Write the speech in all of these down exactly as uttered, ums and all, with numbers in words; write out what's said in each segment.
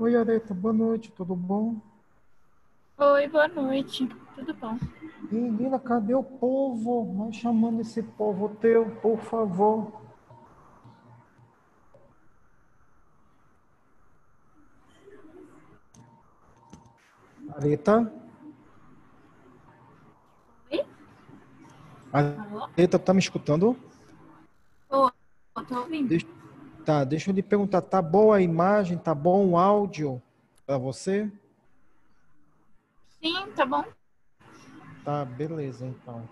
Oi, Areta, boa noite, tudo bom? Oi, boa noite. Tudo bom? Menina, cadê o povo? Vai chamando esse povo teu, por favor. Areta? Oi? Alô? Areta, tá me escutando? Ô, tô ouvindo. Deixa- tá, deixa eu lhe perguntar, tá boa a imagem, tá bom o áudio para você? Sim, tá bom? Tá, beleza, então.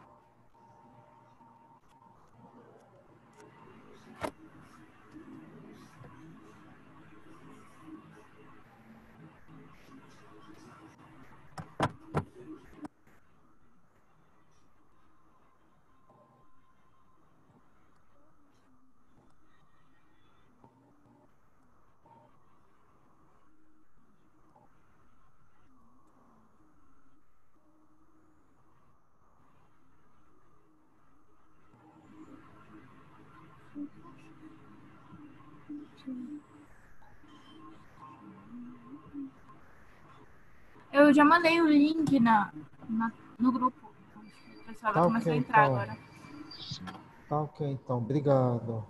Eu já mandei o link na, na- no grupo. Acho que o pessoal vai Tá começar ok, a entrar então. agora. Tá ok, então. Obrigado.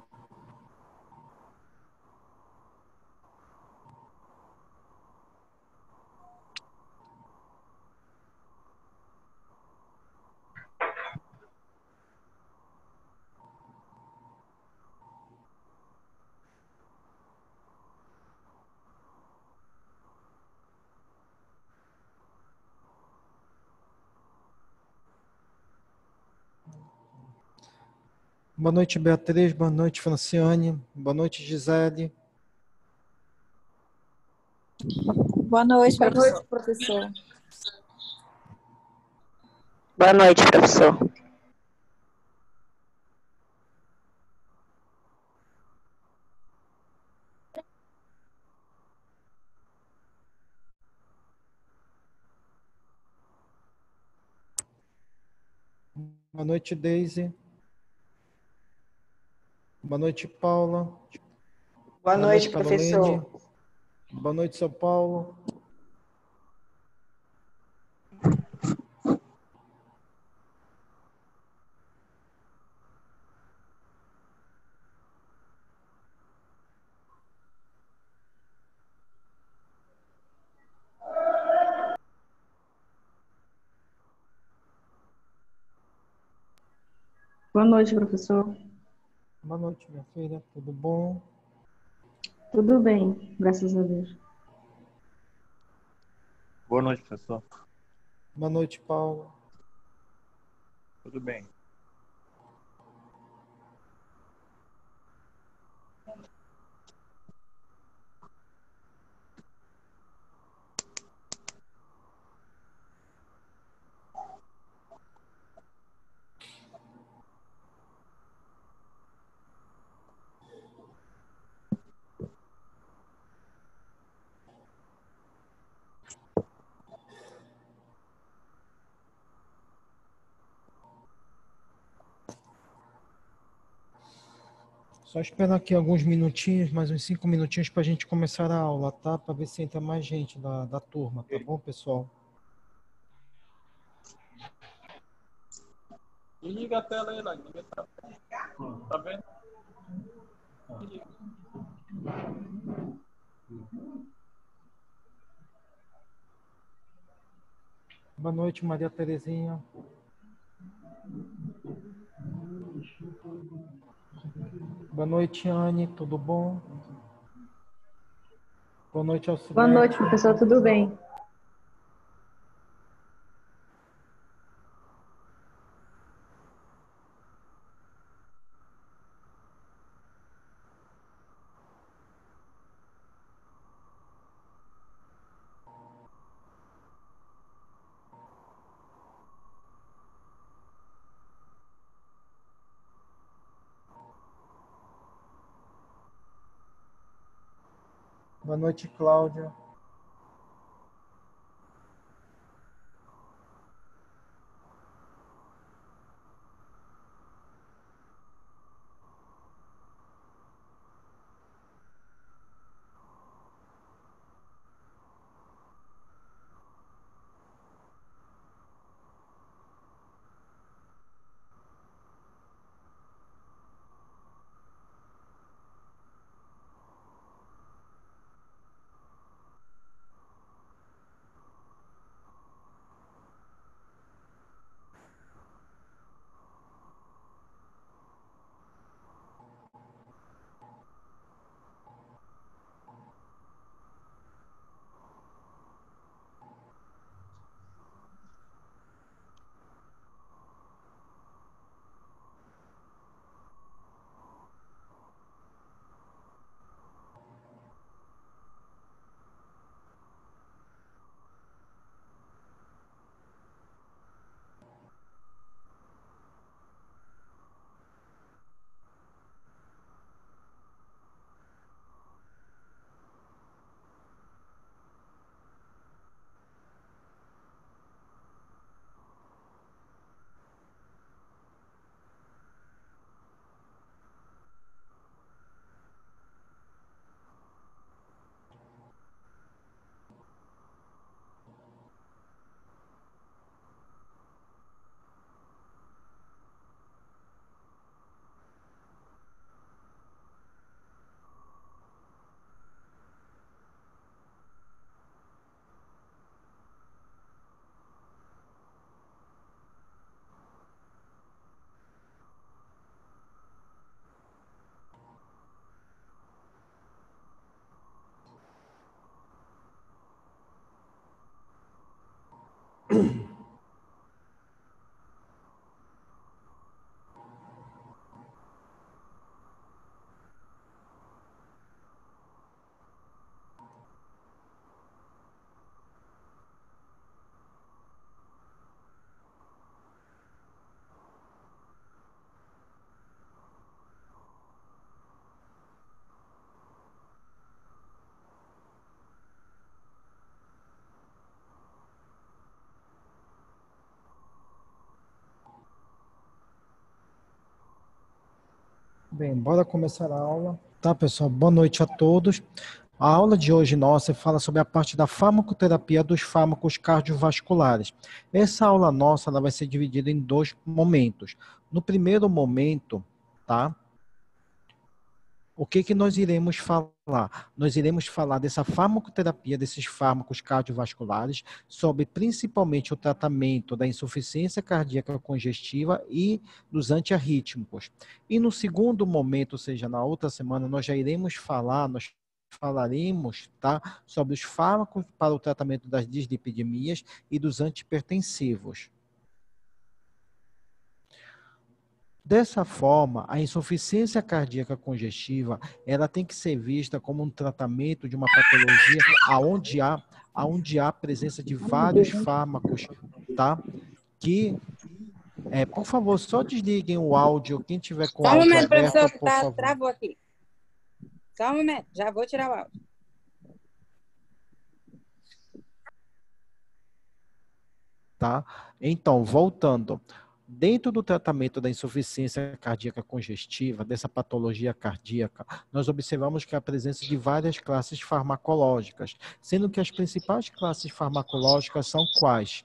Boa noite, Beatriz. Boa noite, Franciane. Boa noite, Gisele. Boa noite, Boa noite, professor. professor. Boa noite, professor. Boa noite, Daisy. Boa noite, Paula. Boa Boa noite, noite, Carolene. professor. Boa noite, São Paulo. Boa noite, professor. Boa noite, minha filha. Tudo bom? Tudo bem, graças a Deus. Boa noite, professor. Boa noite, Paula. Tudo bem? Só esperar aqui alguns minutinhos, mais uns cinco minutinhos para a gente começar a aula, tá? Para ver se entra mais gente da, da turma, tá bom, pessoal? Liga a tela aí, lá. Liga a tela. Tá vendo? Boa noite, Maria Terezinha. Boa noite, Anne. Tudo bom? Boa noite, Boa Alcilete. noite, professor. Tudo bem? Boa noite, Cláudia. Bem, bora começar a aula. Tá, pessoal? Boa noite a todos. A aula de hoje nossa fala sobre a parte da farmacoterapia dos fármacos cardiovasculares. Essa aula nossa ela vai ser dividida em dois momentos. No primeiro momento, tá? O que que nós iremos falar? Nós iremos falar dessa farmacoterapia, desses fármacos cardiovasculares, sobre principalmente o tratamento da insuficiência cardíaca congestiva e dos antiarrítmicos. E no segundo momento, ou seja, na outra semana, nós já iremos falar, nós falaremos, tá, sobre os fármacos para o tratamento das dislipidemias e dos antihipertensivos. Dessa forma, a insuficiência cardíaca congestiva, ela tem que ser vista como um tratamento de uma patologia aonde há, aonde há presença de vários fármacos, tá? Que, é, por favor, só desliguem o áudio, quem tiver com o Só um áudio momento, aberto, professor, que por tá, favor. travou aqui. Só um momento, já vou tirar o áudio. Tá? Então, voltando. Dentro do tratamento da insuficiência cardíaca congestiva, dessa patologia cardíaca, nós observamos que há a presença de várias classes farmacológicas, sendo que as principais classes farmacológicas são quais?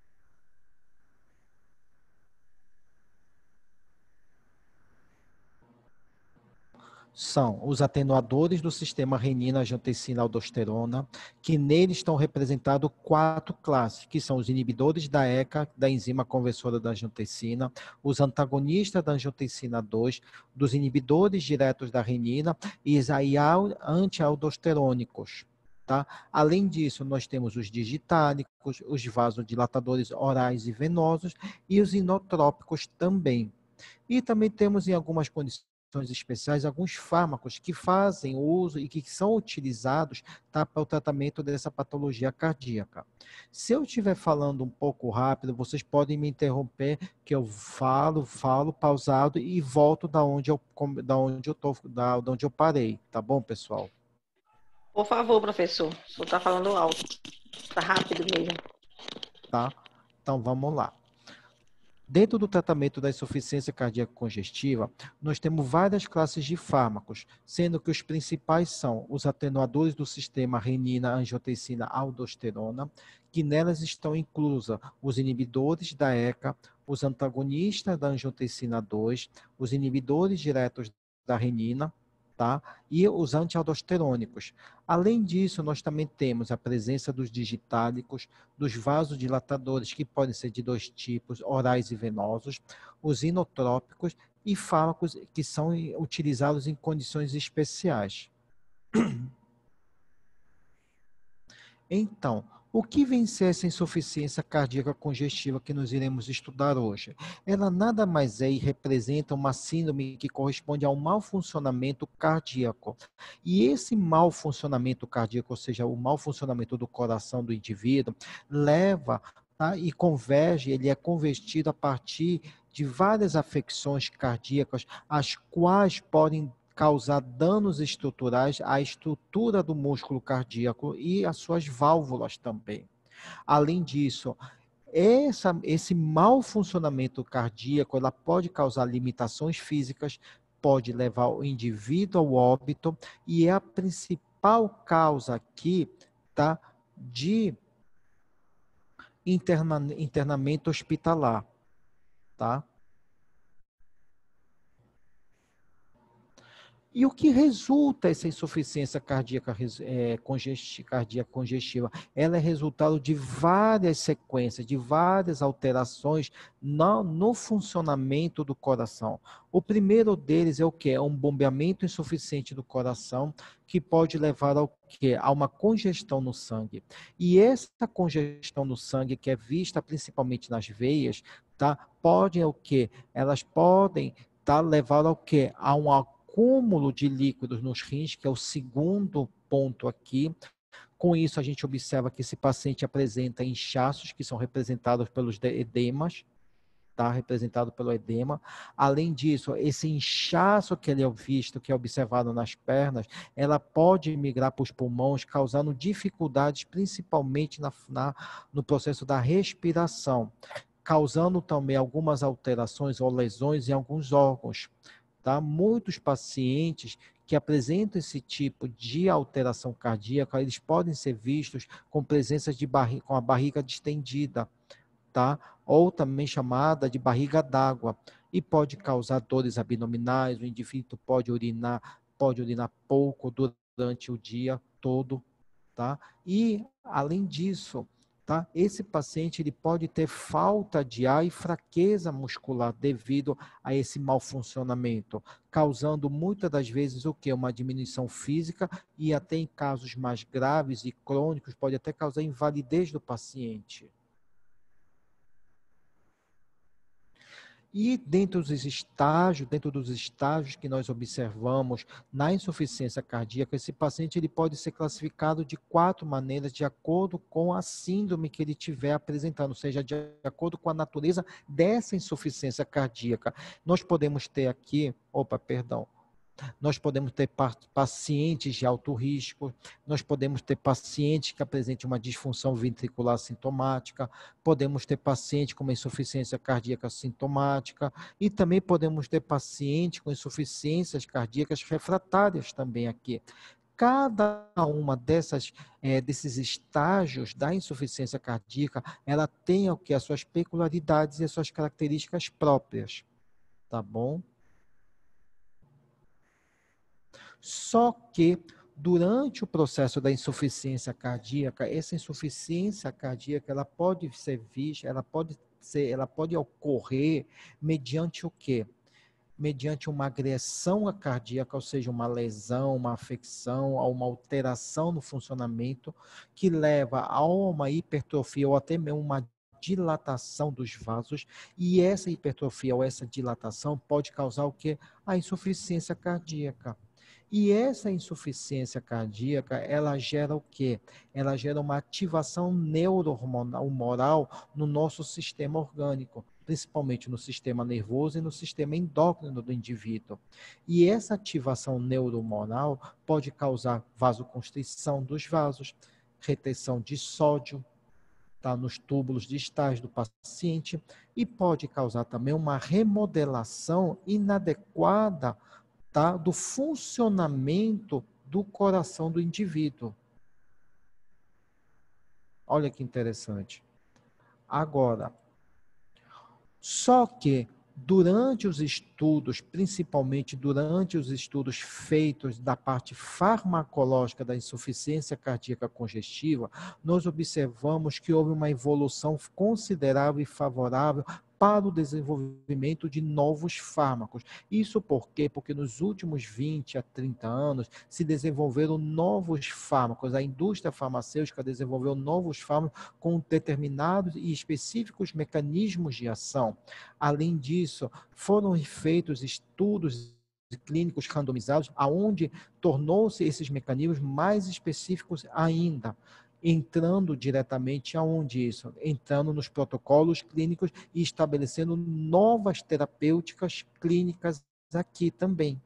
São os atenuadores do sistema renina-angiotensina-aldosterona, que neles estão representados quatro classes, que são os inibidores da E C A, da enzima conversora da angiotensina, os antagonistas da angiotensina dois, dos inibidores diretos da renina e os antialdosterônicos. Tá? Além disso, nós temos os digitálicos, os vasodilatadores orais e venosos e os inotrópicos também. E também temos em algumas condições especiais, alguns fármacos que fazem uso e que são utilizados, tá, para o tratamento dessa patologia cardíaca. Se eu estiver falando um pouco rápido, vocês podem me interromper, que eu falo, falo pausado e volto da onde eu, da onde eu, tô, da, da onde eu parei, tá bom, pessoal? Por favor, professor, o senhor está falando alto. Está rápido mesmo. Tá? Então, vamos lá. Dentro do tratamento da insuficiência cardíaca congestiva, nós temos várias classes de fármacos, sendo que os principais são os atenuadores do sistema renina-angiotensina-aldosterona, que nelas estão inclusos os inibidores da E C A, os antagonistas da angiotensina dois, os inibidores diretos da renina, tá? E os antialdosterônicos. Além disso, nós também temos a presença dos digitálicos, dos vasodilatadores, que podem ser de dois tipos, orais e venosos, os inotrópicos e fármacos que são utilizados em condições especiais. Então, o que vem ser essa insuficiência cardíaca congestiva que nós iremos estudar hoje? Ela nada mais é e representa uma síndrome que corresponde ao mau funcionamento cardíaco. E esse mau funcionamento cardíaco, ou seja, o mau funcionamento do coração do indivíduo, leva, tá, e converge, ele é convertido a partir de várias afecções cardíacas, as quais podem causar danos estruturais à estrutura do músculo cardíaco e às suas válvulas também. Além disso, essa, esse mau funcionamento cardíaco, ela pode causar limitações físicas, pode levar o indivíduo ao óbito e é a principal causa aqui, tá, de interna, internamento hospitalar, tá? E o que resulta essa insuficiência cardíaca, é, congestiva, cardíaca congestiva? Ela é resultado de várias sequências, de várias alterações no, no funcionamento do coração. O primeiro deles é o quê? É um bombeamento insuficiente do coração, que pode levar ao quê? A uma congestão no sangue. E essa congestão no sangue, que é vista principalmente nas veias, tá? Podem o quê? Elas podem, tá, levar ao quê? A um acúmulo de líquidos nos rins, que é o segundo ponto aqui. Com isso, a gente observa que esse paciente apresenta inchaços, que são representados pelos edemas, tá? Representado pelo edema. Além disso, esse inchaço que ele é visto, que é observado nas pernas, ela pode migrar para os pulmões, causando dificuldades, principalmente na, na, no processo da respiração, causando também algumas alterações ou lesões em alguns órgãos. tá? Muitos pacientes que apresentam esse tipo de alteração cardíaca, eles podem ser vistos com presença de barriga, com a barriga distendida, tá? Ou também chamada de barriga d'água, e pode causar dores abdominais, o indivíduo pode urinar, pode urinar pouco durante o dia todo, tá? E, além disso, tá? Esse paciente ele pode ter falta de ar e fraqueza muscular devido a esse mau funcionamento, causando muitas das vezes o quê? Uma diminuição física e até em casos mais graves e crônicos pode até causar invalidez do paciente. E dentro dos estágios, dentro dos estágios que nós observamos na insuficiência cardíaca, esse paciente ele pode ser classificado de quatro maneiras de acordo com a síndrome que ele estiver apresentando, ou seja, de acordo com a natureza dessa insuficiência cardíaca. Nós podemos ter aqui, opa, perdão, nós podemos ter pacientes de alto risco, nós podemos ter pacientes que apresentem uma disfunção ventricular sintomática, podemos ter pacientes com uma insuficiência cardíaca sintomática e também podemos ter pacientes com insuficiências cardíacas refratárias também aqui. Cada uma dessas, é, desses estágios da insuficiência cardíaca, ela tem o que? As suas peculiaridades e as suas características próprias, tá bom? Só que, durante o processo da insuficiência cardíaca, essa insuficiência cardíaca, ela pode ser vista, ela pode ser, ela pode ocorrer mediante o quê? Mediante uma agressão cardíaca, ou seja, uma lesão, uma afecção, a uma alteração no funcionamento, que leva a uma hipertrofia ou até mesmo uma dilatação dos vasos, e essa hipertrofia ou essa dilatação pode causar o quê? A insuficiência cardíaca. E essa insuficiência cardíaca, ela gera o quê? Ela gera uma ativação neurohormonal no nosso sistema orgânico, principalmente no sistema nervoso e no sistema endócrino do indivíduo. E essa ativação neurohormonal pode causar vasoconstrição dos vasos, retenção de sódio, tá, nos túbulos distais do paciente, e pode causar também uma remodelação inadequada, tá, do funcionamento do coração do indivíduo. Olha que interessante. Agora, só que durante os estudos, principalmente durante os estudos feitos da parte farmacológica da insuficiência cardíaca congestiva, nós observamos que houve uma evolução considerável e favorável para o desenvolvimento de novos fármacos. Isso por quê? Porque nos últimos vinte a trinta anos se desenvolveram novos fármacos. A indústria farmacêutica desenvolveu novos fármacos com determinados e específicos mecanismos de ação. Além disso, foram feitos estudos clínicos randomizados, aonde tornou-se esses mecanismos mais específicos ainda, entrando diretamente aonde isso? Entrando nos protocolos clínicos e estabelecendo novas terapêuticas clínicas aqui também.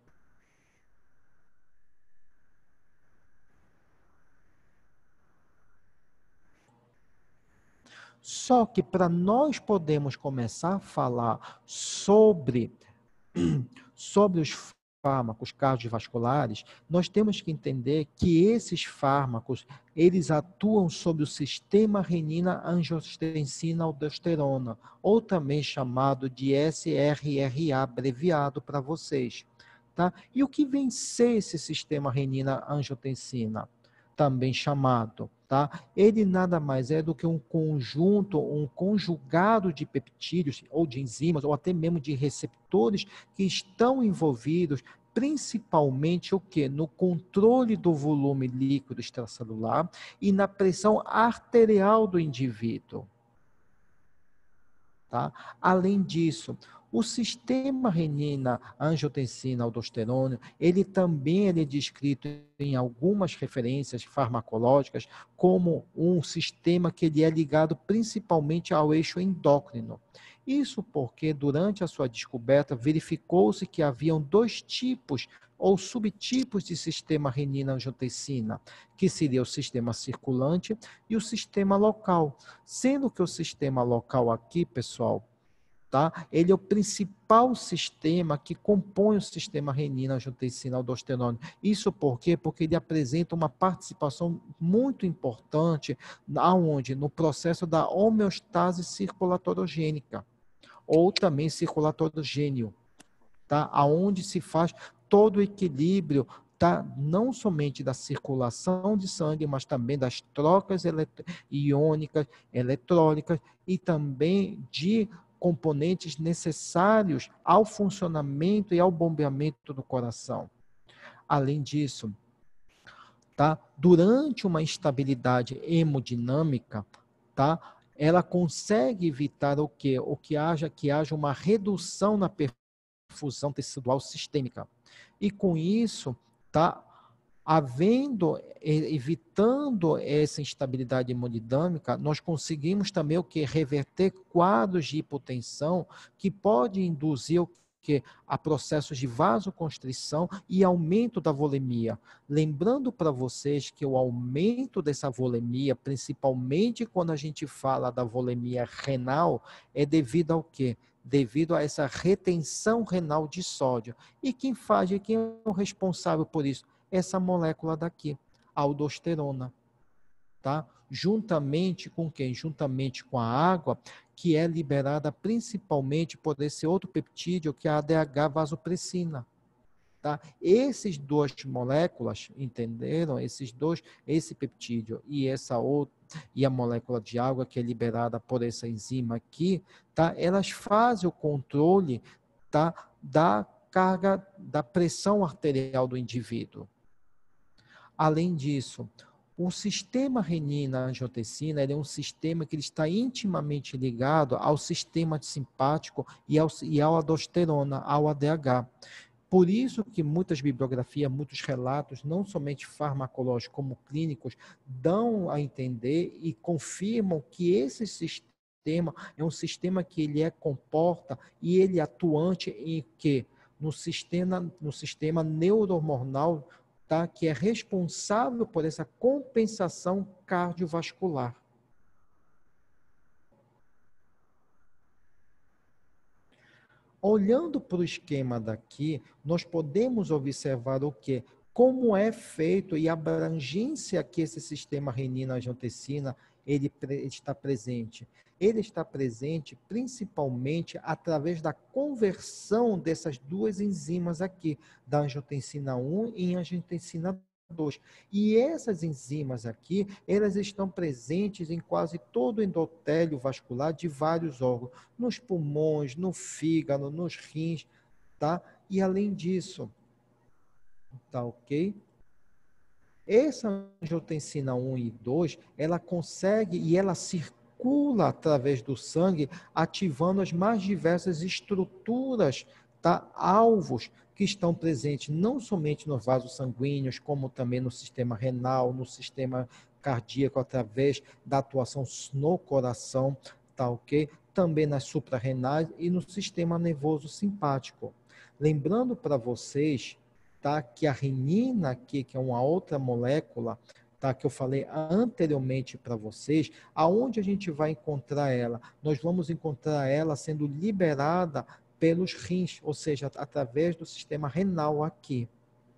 Só que para nós podermos começar a falar sobre, sobre os fármacos cardiovasculares, nós temos que entender que esses fármacos, eles atuam sobre o sistema renina-angiotensina-aldosterona, ou também chamado de S R R A, abreviado para vocês. Tá? E o que vem ser esse sistema renina-angiotensina? Também chamado, tá? Ele nada mais é do que um conjunto, um conjugado de peptídeos, ou de enzimas, ou até mesmo de receptores que estão envolvidos principalmente o quê? No controle do volume líquido extracelular e na pressão arterial do indivíduo. Tá? Além disso, o sistema renina-angiotensina-aldosterona, ele também ele é descrito em algumas referências farmacológicas como um sistema que ele é ligado principalmente ao eixo endócrino. Isso porque, durante a sua descoberta, verificou-se que haviam dois tipos ou subtipos de sistema renina-angiotensina, que seria o sistema circulante e o sistema local. Sendo que o sistema local aqui, pessoal, tá? Ele é o principal sistema que compõe o sistema renina-angiotensina-aldosterona. Isso por quê? Porque ele apresenta uma participação muito importante aonde? No processo da homeostase circulatorogênica, ou também circulatorogênio, tá? Aonde se faz todo o equilíbrio, tá? Não somente da circulação de sangue, mas também das trocas elet- iônicas, eletrólicas e também de componentes necessários ao funcionamento e ao bombeamento do coração. Além disso, tá? Durante uma instabilidade hemodinâmica, tá? Ela consegue evitar o quê? O que haja que haja uma redução na perfusão tecidual sistêmica. E com isso, tá? Havendo, evitando essa instabilidade hemodinâmica, nós conseguimos também o que? Reverter quadros de hipotensão que pode induzir o que? A processos de vasoconstrição e aumento da volemia. Lembrando para vocês que o aumento dessa volemia, principalmente quando a gente fala da volemia renal, é devido ao quê? Devido a essa retenção renal de sódio. E quem faz, e quem é o responsável por isso? Essa molécula daqui, a aldosterona, tá? Juntamente com quem? Juntamente com a água, que é liberada principalmente por esse outro peptídeo, que é a A D H vasopressina, tá? Esses duas moléculas, entenderam? Esses dois, esse peptídeo e essa outra, e a molécula de água que é liberada por essa enzima aqui, tá? Elas fazem o controle, tá? Da carga, da pressão arterial do indivíduo. Além disso, o sistema renina-angiotensina é um sistema que ele está intimamente ligado ao sistema simpático e ao, e ao aldosterona, ao A D H. Por isso que muitas bibliografias, muitos relatos, não somente farmacológicos como clínicos, dão a entender e confirmam que esse sistema é um sistema que ele é comporta e ele é atuante em que? No sistema, no sistema neurohormonal, tá? Que é responsável por essa compensação cardiovascular. Olhando para o esquema daqui, nós podemos observar o quê? Como é feito e a abrangência que esse sistema renina-angiotensina ele, ele está presente. Ele está presente principalmente através da conversão dessas duas enzimas aqui, da angiotensina um e angiotensina dois. E essas enzimas aqui, elas estão presentes em quase todo o endotélio vascular de vários órgãos, nos pulmões, no fígado, nos rins, tá? E além disso, tá ok? Essa angiotensina um e dois, ela consegue e ela circula através do sangue, ativando as mais diversas estruturas, tá? Alvos que estão presentes não somente nos vasos sanguíneos, como também no sistema renal, no sistema cardíaco, através da atuação no coração, tá ok? Também nas suprarrenais e no sistema nervoso simpático. Lembrando para vocês, tá, que a renina aqui, que é uma outra molécula, tá, que eu falei anteriormente para vocês, aonde a gente vai encontrar ela? Nós vamos encontrar ela sendo liberada pelos rins, ou seja, através do sistema renal aqui.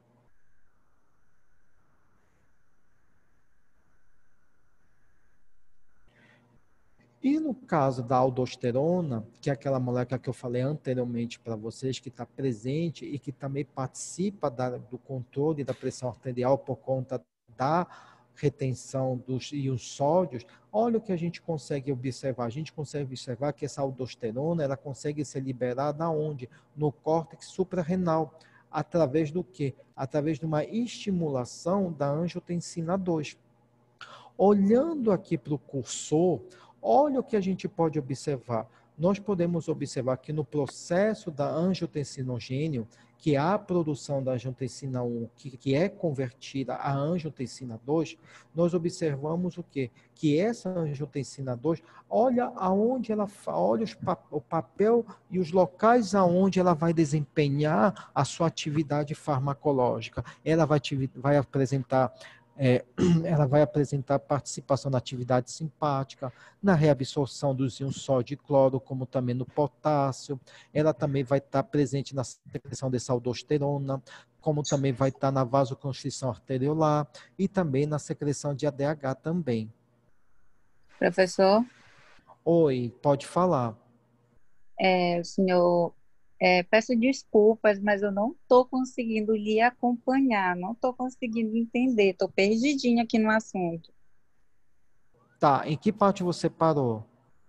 E no caso da aldosterona, que é aquela molécula que eu falei anteriormente para vocês, que está presente e que também participa da, do controle da pressão arterial por conta da retenção dos íons sódios, olha o que a gente consegue observar. A gente consegue observar que essa aldosterona, ela consegue ser liberada aonde? No córtex suprarrenal. Através do quê? Através de uma estimulação da angiotensina dois. Olhando aqui para o cursor, olha o que a gente pode observar. Nós podemos observar que no processo da angiotensinogênio, que é a produção da angiotensina um, que, que é convertida a angiotensina dois, nós observamos o quê? Que essa angiotensina dois, olha aonde ela, olha os, o papel e os locais aonde ela vai desempenhar a sua atividade farmacológica. Ela vai, vai apresentar É, ela vai apresentar participação na atividade simpática, na reabsorção dos íons sódio e cloro, como também no potássio. Ela também vai estar presente na secreção de aldosterona, como também vai estar na vasoconstrição arteriolar e também na secreção de A D H também. Professor, Oi, pode falar. é, o senhor, é, peço desculpas, mas eu não estou conseguindo lhe acompanhar, não estou conseguindo entender, estou perdidinha aqui no assunto. Tá, em que parte você parou?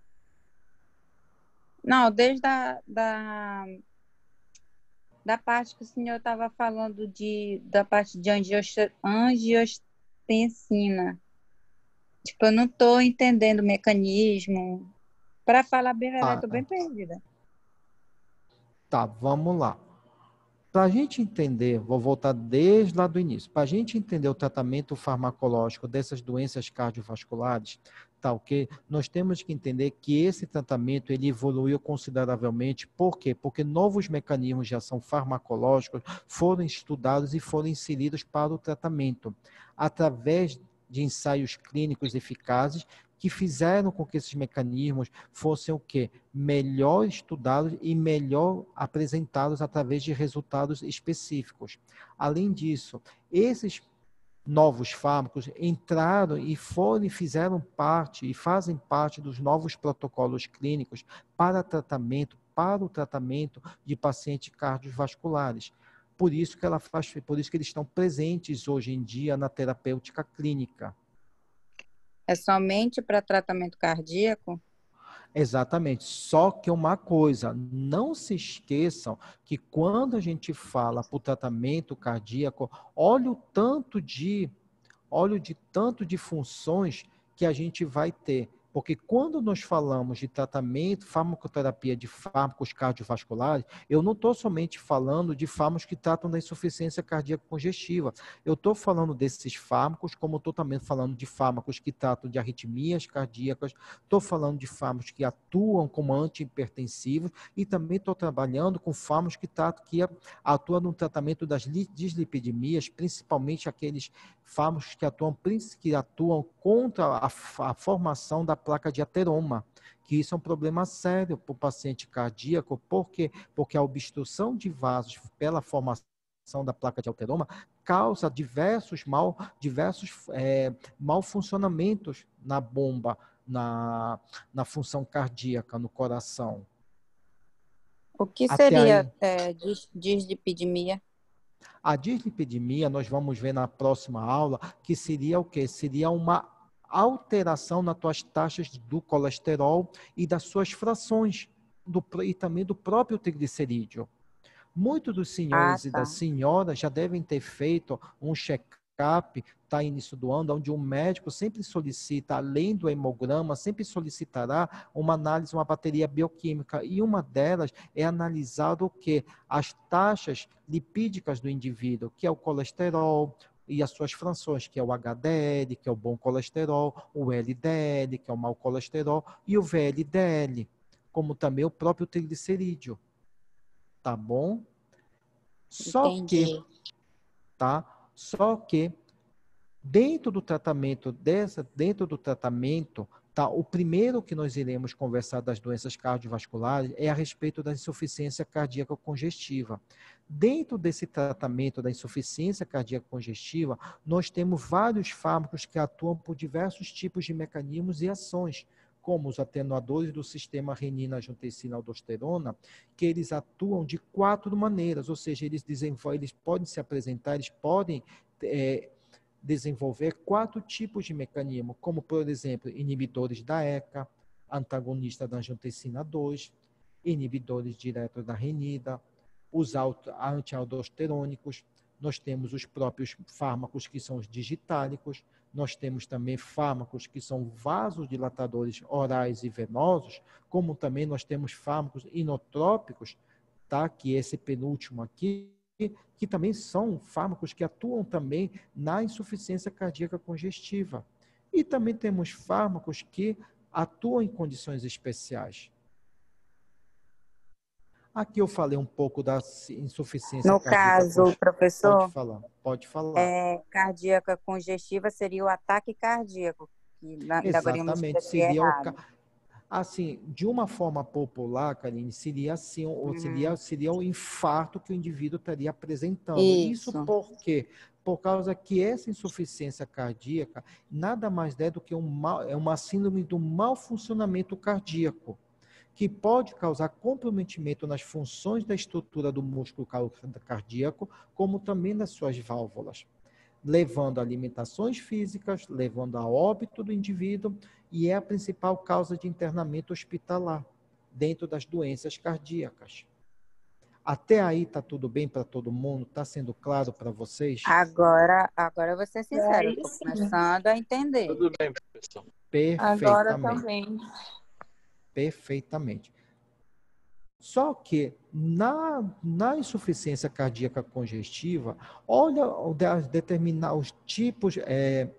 Não, desde a da, da parte que o senhor estava falando de, da parte de angioste- angiotensina. Tipo, eu não estou entendendo o mecanismo. Para falar bem a verdade, Ah, estou bem perdida. tá, vamos lá. Para a gente entender, vou voltar desde lá do início, para a gente entender o tratamento farmacológico dessas doenças cardiovasculares, tá ok? Nós temos que entender que esse tratamento ele evoluiu consideravelmente. Por quê? Porque novos mecanismos de ação farmacológicos foram estudados e foram inseridos para o tratamento, através de ensaios clínicos eficazes que fizeram com que esses mecanismos fossem o quê? Melhor estudados e melhor apresentados através de resultados específicos. Além disso, esses novos fármacos entraram e foram e fizeram parte e fazem parte dos novos protocolos clínicos para tratamento, para o tratamento de pacientes cardiovasculares. Por isso que ela faz, por isso que eles estão presentes hoje em dia na terapêutica clínica. É somente para tratamento cardíaco? Exatamente. Só que uma coisa, não se esqueçam que quando a gente fala para o tratamento cardíaco, olha o tanto de, olha o de tanto de funções que a gente vai ter. Porque quando nós falamos de tratamento, farmacoterapia de fármacos cardiovasculares, eu não estou somente falando de fármacos que tratam da insuficiência cardíaca congestiva. Eu estou falando desses fármacos, como estou também falando de fármacos que tratam de arritmias cardíacas, estou falando de fármacos que atuam como antihipertensivos e também estou trabalhando com fármacos que, tratam, que atuam no tratamento das dislipidemias, principalmente aqueles fármacos que atuam, que atuam contra a, a formação da placa de ateroma, que isso é um problema sério para o paciente cardíaco. Por quê? Porque a obstrução de vasos pela formação da placa de ateroma causa diversos mal, diversos é, mal funcionamentos na bomba, na, na função cardíaca, no coração. O que Até seria aí, é, dis- dislipidemia? a dislipidemia, nós vamos ver na próxima aula, que seria o quê? Seria uma alteração nas tuas taxas do colesterol e das suas frações, do, e também do próprio triglicerídeo. Muitos dos Ah, senhores e das tá. senhoras já devem ter feito um check-up, está início do ano, onde um médico sempre solicita, além do hemograma, sempre solicitará uma análise, uma bateria bioquímica, e uma delas é analisar o quê? As taxas lipídicas do indivíduo, que é o colesterol, e as suas frações, que é o H D L, que é o bom colesterol, o L D L, que é o mau colesterol, e o V L D L, como também o próprio triglicerídeo. Tá bom? Só que, Entendi. tá? Só que dentro do tratamento dessa, dentro do tratamento, tá? O primeiro que nós iremos conversar das doenças cardiovasculares é a respeito da insuficiência cardíaca congestiva. Dentro desse tratamento da insuficiência cardíaca congestiva, nós temos vários fármacos que atuam por diversos tipos de mecanismos e ações, como os atenuadores do sistema renina-angiotensina-aldosterona, que eles atuam de quatro maneiras, ou seja, eles, desenvolvem, eles podem se apresentar, eles podem é, desenvolver quatro tipos de mecanismo, como, por exemplo, inibidores da E C A, antagonista da angiotensina dois, inibidores diretos da renina, os antialdosterônicos, nós temos os próprios fármacos que são os digitálicos, nós temos também fármacos que são vasodilatadores orais e venosos, como também nós temos fármacos inotrópicos, tá? Que esse penúltimo aqui, que também são fármacos que atuam também na insuficiência cardíaca congestiva. E também temos fármacos que atuam em condições especiais. Aqui eu falei um pouco da insuficiência No cardíaca caso, congestiva. Pode professor, falar, pode falar. é, cardíaca congestiva seria o ataque cardíaco, que na- agora me Exatamente, expressei seria o errado. ca- assim, de uma forma popular, Karine, seria assim, ou seria Uhum. seria o infarto que o indivíduo estaria apresentando. Isso Isso. por quê? Por causa que essa insuficiência cardíaca nada mais é do que um mal, é uma síndrome do mau funcionamento cardíaco, que pode causar comprometimento nas funções da estrutura do músculo cardíaco, como também das suas válvulas, levando a limitações físicas, levando a óbito do indivíduo, e é a principal causa de internamento hospitalar dentro das doenças cardíacas. Até aí está tudo bem para todo mundo? Está sendo claro para vocês? Agora, agora eu vou ser sincera, eu Aí estou sim. começando a entender. Tudo bem, professor. Agora Perfeitamente. também. Perfeitamente. Só que na, na insuficiência cardíaca congestiva, olha o de- determinar os tipos, é,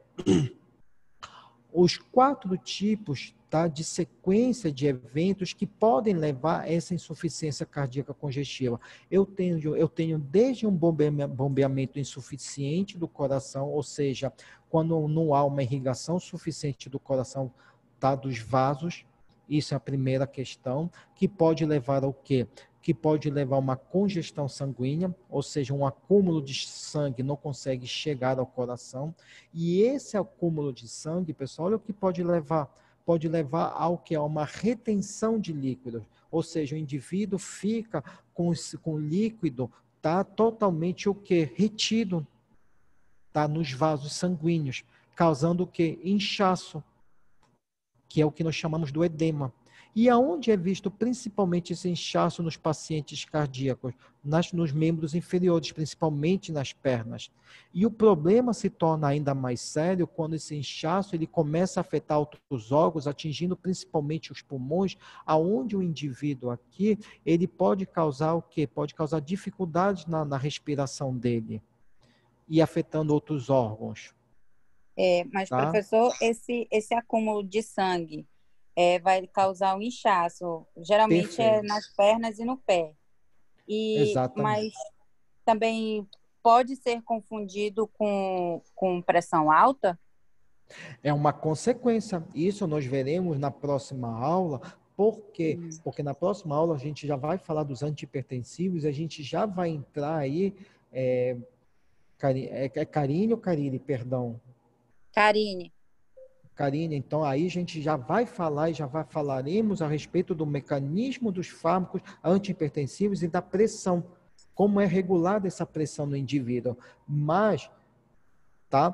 os quatro tipos, tá, de sequência de eventos que podem levar a essa insuficiência cardíaca congestiva. Eu tenho, eu tenho desde um bombeamento, bombeamento insuficiente do coração, ou seja, quando não há uma irrigação suficiente do coração, tá, dos vasos. Isso é a primeira questão, que pode levar ao quê? Que pode levar a uma congestão sanguínea, ou seja, um acúmulo de sangue não consegue chegar ao coração. E esse acúmulo de sangue, pessoal, olha o que pode levar. Pode levar ao que é uma retenção de líquidos, ou seja, o indivíduo fica com o líquido, tá, totalmente o quê? Retido, tá, nos vasos sanguíneos, causando o quê? Inchaço, que é o que nós chamamos do edema. E aonde é visto principalmente esse inchaço nos pacientes cardíacos? Nas, nos membros inferiores, principalmente nas pernas. E o problema se torna ainda mais sério quando esse inchaço ele começa a afetar outros órgãos, atingindo principalmente os pulmões, aonde o indivíduo aqui, ele pode causar o quê? Pode causar dificuldades na, na respiração dele e afetando outros órgãos. É, mas, Tá? professor, esse, esse acúmulo de sangue é, vai causar um inchaço. Geralmente é Perfeito. nas pernas e no pé. E, Exatamente. mas também pode ser confundido com, com pressão alta? É uma consequência. Isso nós veremos na próxima aula. Por quê? Hum. Porque na próxima aula a gente já vai falar dos antihipertensivos, a gente já vai entrar aí. É, Cari- é, é Karine ou Karine, perdão? Karine. Karine, então aí a gente já vai falar e já vai falaremos a respeito do mecanismo dos fármacos antihipertensivos e da pressão, como é regulada essa pressão no indivíduo. Mas, tá?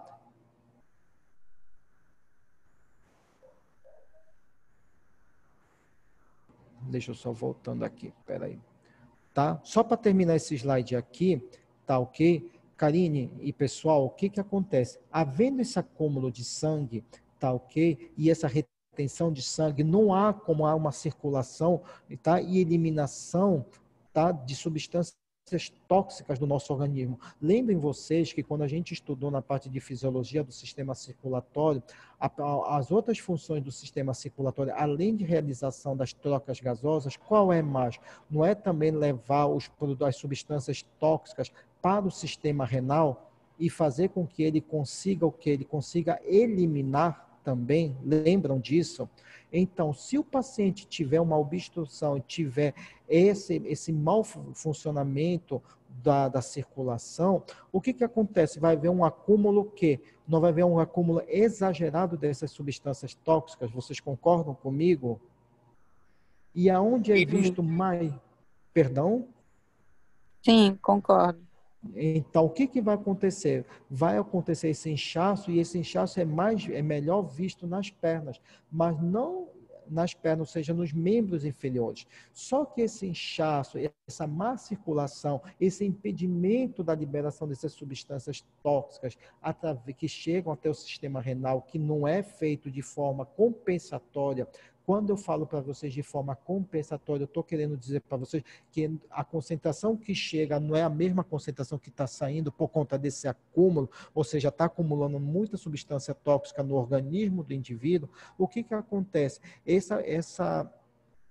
Deixa eu só voltando aqui, peraí. Tá? Só para terminar esse slide aqui, tá ok? Karine e pessoal, o que que acontece? Havendo esse acúmulo de sangue, tá ok? E essa retenção de sangue, não há como há uma circulação, tá? E eliminação, tá? De substâncias tóxicas do nosso organismo. Lembrem vocês que quando a gente estudou na parte de fisiologia do sistema circulatório, a, a, as outras funções do sistema circulatório, além de realização das trocas gasosas, qual é mais? Não é também levar os, as substâncias tóxicas para o sistema renal e fazer com que ele consiga o que ele consiga eliminar também? Lembram disso? Então, se o paciente tiver uma obstrução, tiver esse, esse mau funcionamento da, da circulação, o que que acontece? Vai haver um acúmulo que não vai haver um acúmulo exagerado dessas substâncias tóxicas. Vocês concordam comigo? E aonde é visto mais... Perdão? Sim, concordo. Então, o que, que vai acontecer? Vai acontecer esse inchaço, e esse inchaço é, mais, é melhor visto nas pernas, mas não nas pernas, ou seja, nos membros inferiores. Só que esse inchaço, essa má circulação, esse impedimento da liberação dessas substâncias tóxicas que chegam até o sistema renal, que não é feito de forma compensatória. Quando eu falo para vocês de forma compensatória, eu estou querendo dizer para vocês que a concentração que chega não é a mesma concentração que está saindo por conta desse acúmulo, ou seja, está acumulando muita substância tóxica no organismo do indivíduo. O que que acontece? Essa, essa,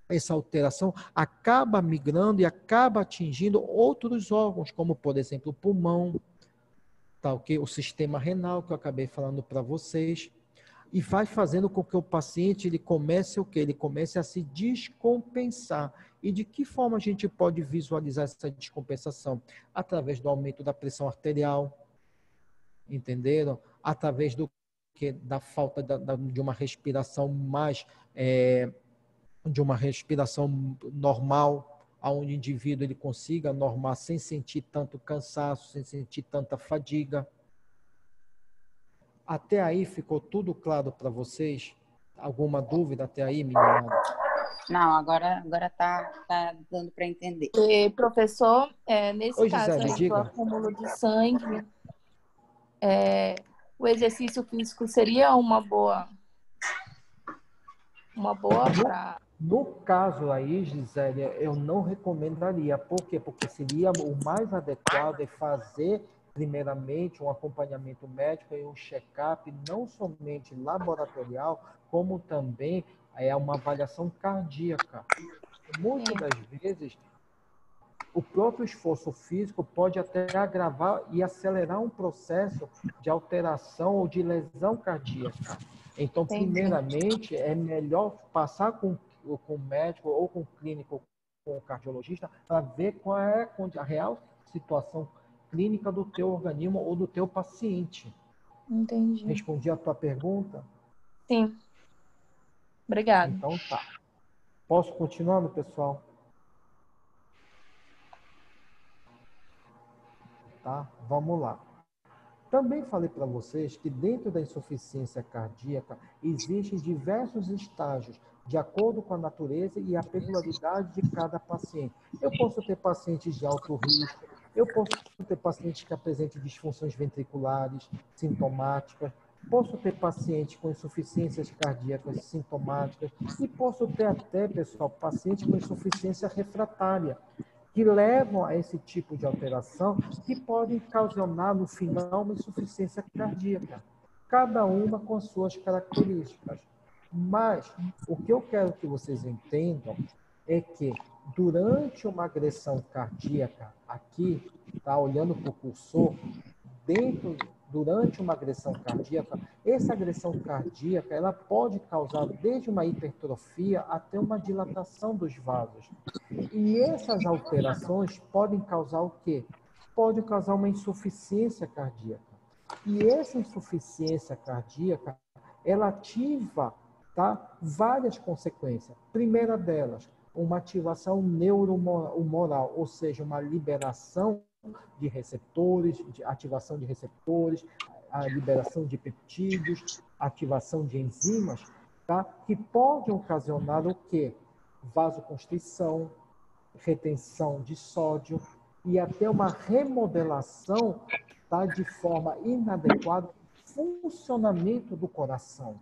essa alteração acaba migrando e acaba atingindo outros órgãos, como, por exemplo, o pulmão, tá, okay? O sistema renal, que eu acabei falando para vocês, e vai fazendo com que o paciente ele comece o quê? Ele comece a se descompensar. E de que forma a gente pode visualizar essa descompensação? Através do aumento da pressão arterial, entenderam? Através do que da falta da, da, de uma respiração mais é, de uma respiração normal, onde o indivíduo ele consiga normar sem sentir tanto cansaço, sem sentir tanta fadiga. Até aí ficou tudo claro para vocês? Alguma dúvida até aí, meninada? Não, agora agora tá, tá dando para entender. E, professor, é, nesse Oi, caso Gisele, aí do diga. acúmulo de sangue, é, o exercício físico seria uma boa, uma boa para... No caso aí, Gisele, eu não recomendaria. Por quê? Porque seria o mais adequado é fazer, primeiramente, um acompanhamento médico e um check-up, não somente laboratorial, como também é uma avaliação cardíaca. Muitas das vezes, o próprio esforço físico pode até agravar e acelerar um processo de alteração ou de lesão cardíaca. Então, Entendi. primeiramente, é melhor passar com, com o médico ou com o clínico, com o cardiologista, para ver qual é a real situação clínica do teu organismo ou do teu paciente. Entendi. Respondi a tua pergunta? Sim. Obrigada. Então, tá. Posso continuar, meu pessoal? Tá? Vamos lá. Também falei para vocês que dentro da insuficiência cardíaca existem diversos estágios, de acordo com a natureza e a peculiaridade de cada paciente. Eu posso ter pacientes de alto risco, eu posso ter pacientes que apresentem disfunções ventriculares sintomáticas, posso ter pacientes com insuficiências cardíacas sintomáticas e posso ter até, pessoal, pacientes com insuficiência refratária, que levam a esse tipo de alteração, que podem ocasionar, no final, uma insuficiência cardíaca. Cada uma com as suas características. Mas, o que eu quero que vocês entendam é que, durante uma agressão cardíaca, aqui, tá, olhando para o cursor, dentro, durante uma agressão cardíaca, essa agressão cardíaca, ela pode causar desde uma hipertrofia até uma dilatação dos vasos. E essas alterações podem causar o quê? Podem causar uma insuficiência cardíaca. E essa insuficiência cardíaca, ela ativa, tá, várias consequências. Primeira delas, uma ativação neurohumoral, ou seja, uma liberação de receptores, de ativação de receptores, a liberação de peptídeos, ativação de enzimas, tá, que podem ocasionar o quê? Vasoconstrição, retenção de sódio e até uma remodelação, tá, de forma inadequada do funcionamento do coração.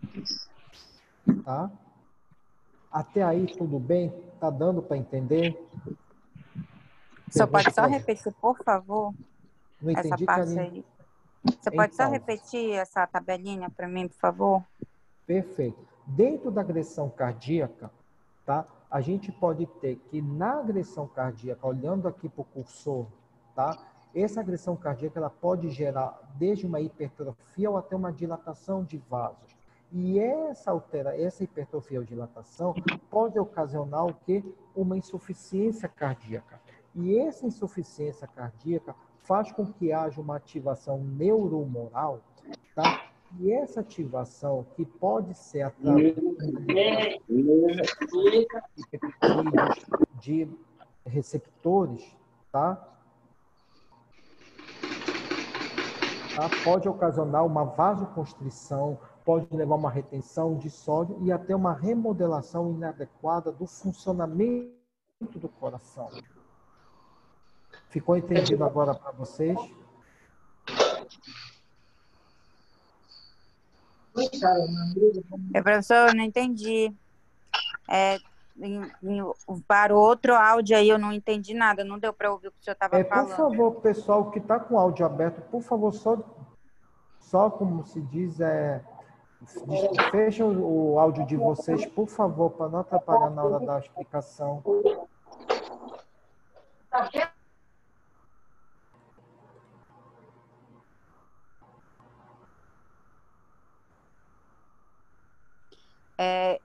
Tá? Até aí tudo bem? Tá dando para entender? Só Pergunta pode só pra- repetir, por favor, Não essa entendi, parte Karine. aí. Você pode só Então. repetir essa tabelinha para mim, por favor? Perfeito. Dentro da agressão cardíaca, tá? A gente pode ter que na agressão cardíaca, olhando aqui para o cursor, tá? Essa agressão cardíaca ela pode gerar desde uma hipertrofia ou até uma dilatação de vasos. E essa altera, essa hipertrofia ou dilatação pode ocasionar o quê? Uma insuficiência cardíaca. E essa insuficiência cardíaca faz com que haja uma ativação neurohumoral, tá? E essa ativação, que pode ser através de receptores, tá? Tá? Pode ocasionar uma vasoconstrição, pode levar a uma retenção de sódio e até uma remodelação inadequada do funcionamento do coração. Ficou entendido agora para vocês? É, professor, eu não entendi. É, em- em- para o outro áudio aí eu não entendi nada, não deu para ouvir o que o senhor estava É, por falando. favor, pessoal que está com o áudio aberto, por favor, só, só como se diz, é, Fechem o, o áudio de vocês, por favor, para não atrapalhar na hora da explicação. É,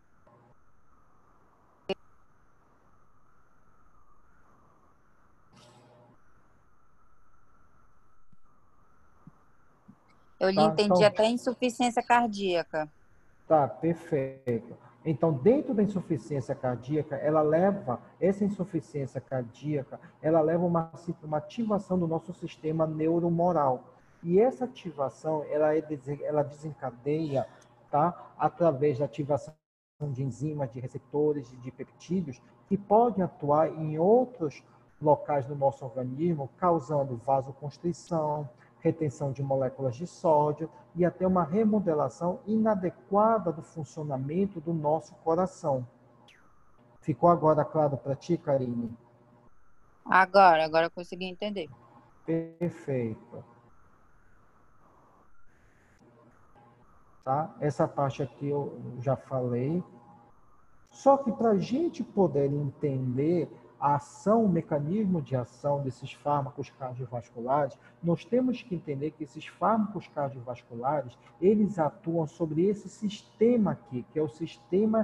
eu lhe Tá, entendi então, até insuficiência cardíaca. tá, perfeito. Então, dentro da insuficiência cardíaca, ela leva, essa insuficiência cardíaca, ela leva uma, uma ativação do nosso sistema neuromoral. E essa ativação, ela, é, ela desencadeia, tá, através da ativação de enzimas, de receptores, de peptídeos, que podem atuar em outros locais do nosso organismo, causando vasoconstrição, retenção de moléculas de sódio e até uma remodelação inadequada do funcionamento do nosso coração. Ficou agora claro para ti, Karine? Agora, agora eu consegui entender. Perfeito. Tá? Essa parte aqui eu já falei. Só que para a gente poder entender a ação, o mecanismo de ação desses fármacos cardiovasculares, nós temos que entender que esses fármacos cardiovasculares, eles atuam sobre esse sistema aqui, que é o sistema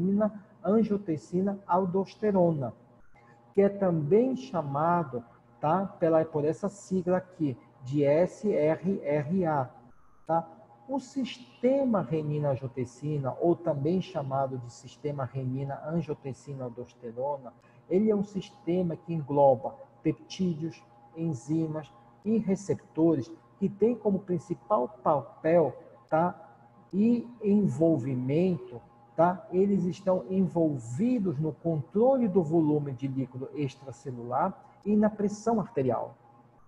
renina-angiotensina-aldosterona, que é também chamado, tá, pela, por essa sigla aqui, de S R R A, tá? O sistema renina-angiotensina, ou também chamado de sistema renina-angiotensina-aldosterona, ele é um sistema que engloba peptídeos, enzimas e receptores que tem como principal papel, tá, e envolvimento, tá, eles estão envolvidos no controle do volume de líquido extracelular e na pressão arterial.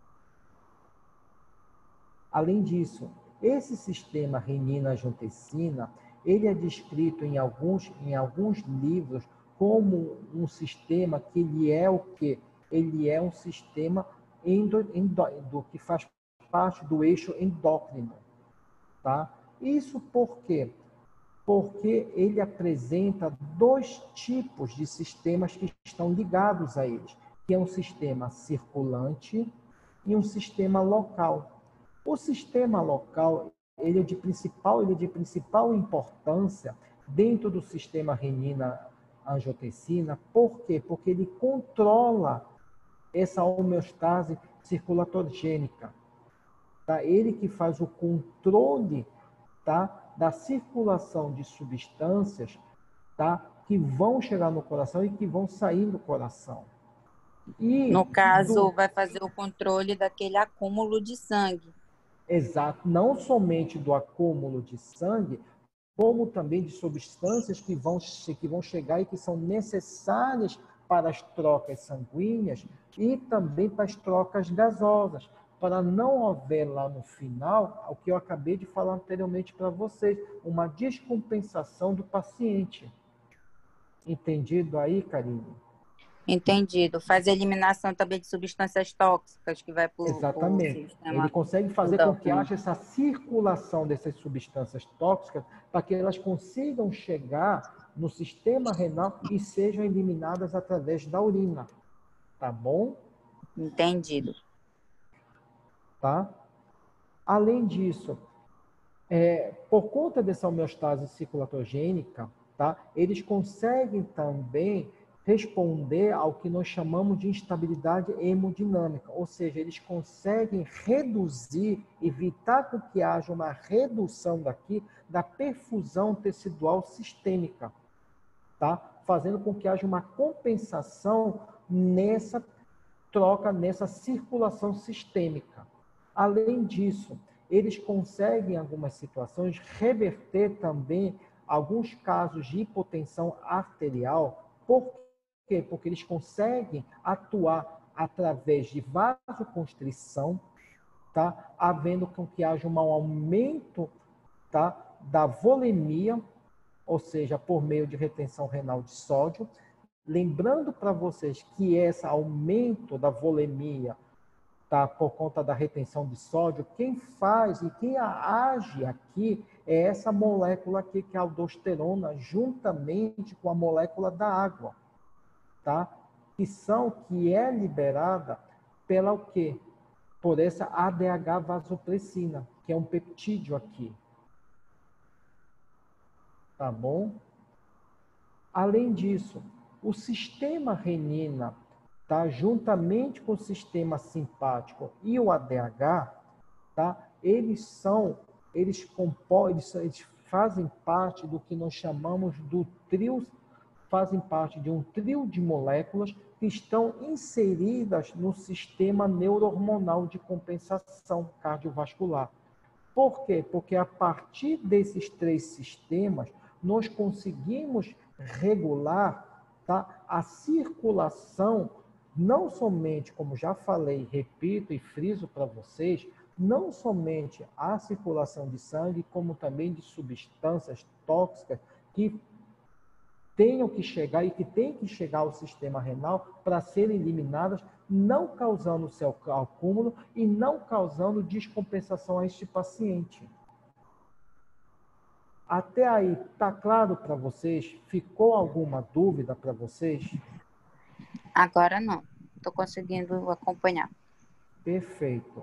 Além disso, esse sistema renina-angiotensina, ele é descrito em alguns, em alguns livros como um sistema que ele é o quê? Ele é um sistema endo, endo, do, que faz parte do eixo endócrino. Tá? Isso por quê? Porque ele apresenta dois tipos de sistemas que estão ligados a eles, que é um sistema circulante e um sistema local. O sistema local, ele é de principal, ele é de principal importância dentro do sistema renina-angiotensina. Por quê? Porque ele controla essa homeostase circulatogênica. Tá? Ele que faz o controle, tá, da circulação de substâncias, tá, que vão chegar no coração e que vão sair do coração. E No caso, do... vai fazer o controle daquele acúmulo de sangue. Exato, não somente do acúmulo de sangue, como também de substâncias que vão, que vão chegar e que são necessárias para as trocas sanguíneas e também para as trocas gasosas, para não haver lá no final, o que eu acabei de falar anteriormente para vocês, uma descompensação do paciente. Entendido aí, Karine? Entendido. Faz a eliminação também de substâncias tóxicas que vai para o Exatamente. sistema. Ele consegue fazer com que haja essa circulação dessas substâncias tóxicas para que elas consigam chegar no sistema renal e sejam eliminadas através da urina. Tá bom? Entendido. Tá? Além disso, é, por conta dessa homeostase circulatogênica, tá, eles conseguem também responder ao que nós chamamos de instabilidade hemodinâmica, ou seja, eles conseguem reduzir, evitar com que haja uma redução daqui da perfusão tecidual sistêmica, tá? Fazendo com que haja uma compensação nessa troca, nessa circulação sistêmica. Além disso, eles conseguem, em algumas situações, reverter também alguns casos de hipotensão arterial. Por quê? Porque eles conseguem atuar através de vasoconstrição, tá? Havendo com que haja um aumento, tá, da volemia, ou seja, por meio de retenção renal de sódio. Lembrando para vocês que esse aumento da volemia tá? Por conta da retenção de sódio, quem faz e quem age aqui é essa molécula aqui, que é a aldosterona, juntamente com a molécula da água, tá? Que são, que é liberada pela o quê? Por essa A D H vasopressina, que é um peptídeo aqui. Tá bom? Além disso, o sistema renina, tá? Juntamente com o sistema simpático e o A D H, tá? Eles são, eles compõem, eles, eles fazem parte do que nós chamamos do trio, fazem parte de um trio de moléculas que estão inseridas no sistema neurohormonal de compensação cardiovascular. Por quê? Porque a partir desses três sistemas, nós conseguimos regular, tá, a circulação, não somente, como já falei, repito e friso para vocês, não somente a circulação de sangue, como também de substâncias tóxicas que tenham que chegar e que têm que chegar ao sistema renal para serem eliminadas, não causando seu acúmulo e não causando descompensação a este paciente. Até aí, está claro para vocês? Ficou alguma dúvida para vocês? Agora não. Estou conseguindo acompanhar. Perfeito.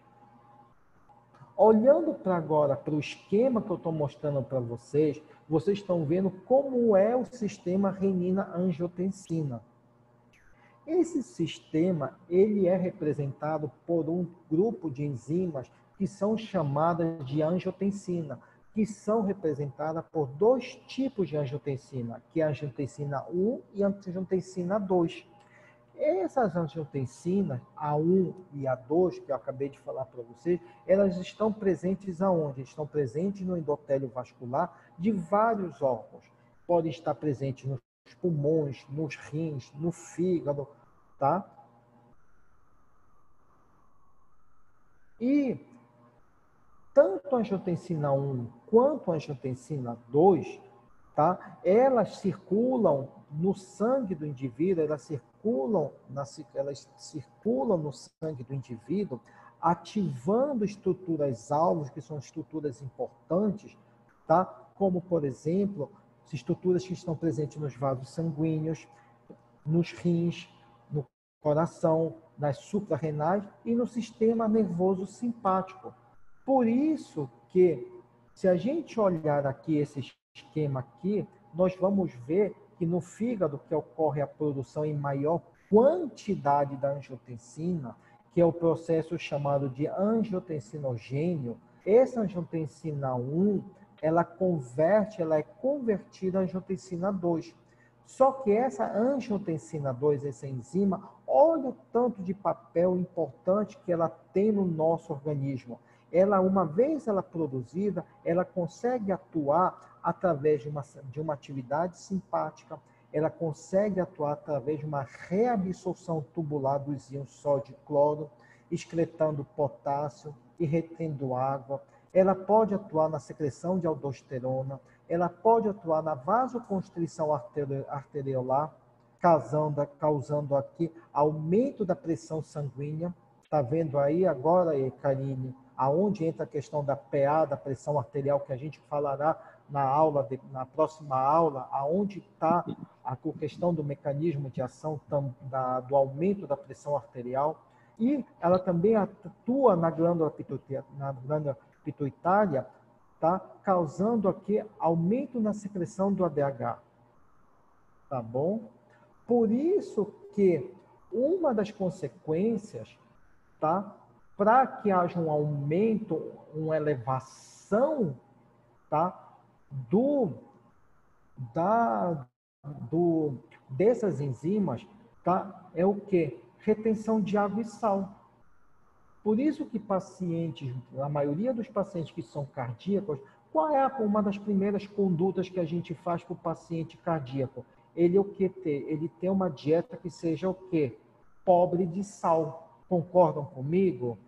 Olhando para agora para o esquema que eu estou mostrando para vocês, vocês estão vendo como é o sistema renina-angiotensina. Esse sistema, ele é representado por um grupo de enzimas que são chamadas de angiotensina, que são representadas por dois tipos de angiotensina, que é a angiotensina um e a angiotensina dois. Essas angiotensinas, A um e A dois, que eu acabei de falar para vocês, elas estão presentes aonde? Estão presentes no endotélio vascular de vários órgãos. Podem estar presentes nos pulmões, nos rins, no fígado, tá? E tanto a angiotensina um quanto a angiotensina dois, tá? Elas circulam no sangue do indivíduo, elas circulam, na, elas circulam no sangue do indivíduo, ativando estruturas alvos, que são estruturas importantes, tá? Como, por exemplo, estruturas que estão presentes nos vasos sanguíneos, nos rins, no coração, nas suprarrenais e no sistema nervoso simpático. Por isso que, se a gente olhar aqui esse esquema aqui, nós vamos ver que no fígado que ocorre a produção em maior quantidade da angiotensina, que é o processo chamado de angiotensinogênio, essa angiotensina um, ela converte, ela é convertida em angiotensina dois. Só que essa angiotensina dois, essa enzima, olha o tanto de papel importante que ela tem no nosso organismo. Ela, uma vez ela produzida, ela consegue atuar através de uma, de uma atividade simpática, ela consegue atuar através de uma reabsorção tubular dos íons sódio e cloro, excretando potássio e retendo água. Ela pode atuar na secreção de aldosterona, ela pode atuar na vasoconstrição arteriolar, causando, causando aqui aumento da pressão sanguínea. Está vendo aí agora, Karine, aonde entra a questão da P A, da pressão arterial, que a gente falará na aula, de, na próxima aula, aonde está a questão do mecanismo de ação tam, da, do aumento da pressão arterial. E ela também atua na glândula pituitária, na glândula pituitária, tá? Causando aqui aumento na secreção do A D H. Tá bom? Por isso que uma das consequências, tá? Para que haja um aumento, uma elevação, tá? Do, da, do, dessas enzimas, tá? É o quê? Retenção de água e sal. Por isso que pacientes, a maioria dos pacientes que são cardíacos, qual é uma das primeiras condutas que a gente faz para o paciente cardíaco? Ele o que ter? Ele tem uma dieta que seja o quê? Pobre de sal. Concordam comigo?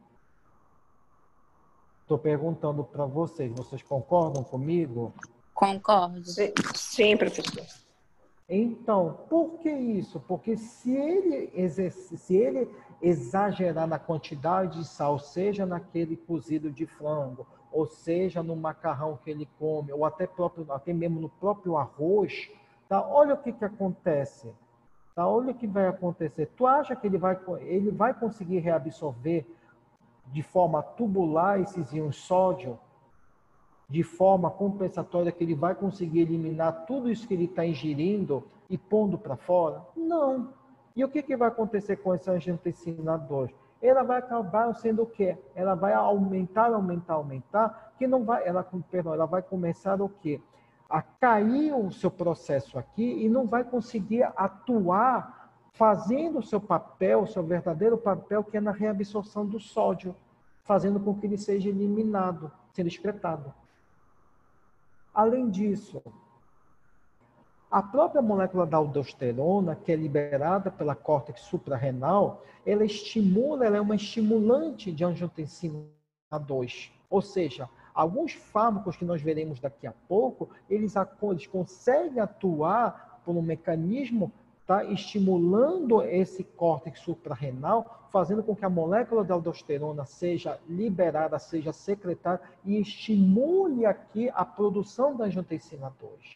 Estou perguntando para vocês, vocês concordam comigo? Concordo. Sim, sim, professor. Então, por que isso? Porque se ele, exerce, se ele exagerar na quantidade de sal, seja naquele cozido de frango, ou seja no macarrão que ele come, ou até, próprio, até mesmo no próprio arroz, tá? Olha o que, que acontece. Tá? Olha o que vai acontecer. Tu acha que ele vai, ele vai conseguir reabsorver de forma tubular esses íons sódio? De forma compensatória que ele vai conseguir eliminar tudo isso que ele está ingerindo e pondo para fora? Não. E o que, que vai acontecer com essa angiotensina dois? Ela vai acabar sendo o quê? Ela vai aumentar, aumentar, aumentar, que não vai, ela, perdão, ela vai começar o quê? A cair o seu processo aqui e não vai conseguir atuar fazendo o seu papel, o seu verdadeiro papel, que é na reabsorção do sódio, fazendo com que ele seja eliminado, sendo excretado. Além disso, a própria molécula da aldosterona, que é liberada pela córtex suprarrenal, ela estimula, ela é uma estimulante de angiotensina dois. Ou seja, alguns fármacos que nós veremos daqui a pouco, eles, eles conseguem atuar por um mecanismo, tá, estimulando esse córtex suprarrenal, fazendo com que a molécula da aldosterona seja liberada, seja secretada e estimule aqui a produção da angiotensina dois.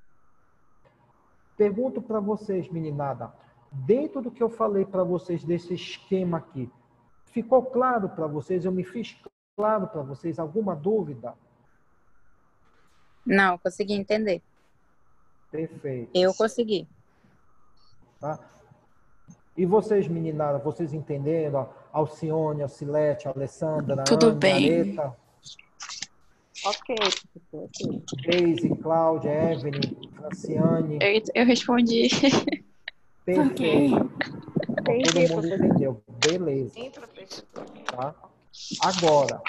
Pergunto para vocês, meninada, dentro do que eu falei para vocês desse esquema aqui, ficou claro para vocês? Eu me fiz claro para vocês? Alguma dúvida? Não, consegui entender. Perfeito. Eu consegui. Tá? E vocês, meninada, vocês entenderam? Alcione, Alcilete, Alessandra, Tudo Anne, bem. Areta, Ok, professor. Ok. Deise, Cláudia, Evelyn, Franciane. Eu, eu respondi. Perfeito. Então, Entendi, todo mundo professor. entendeu. Beleza. Sim, professor. Tá? Agora,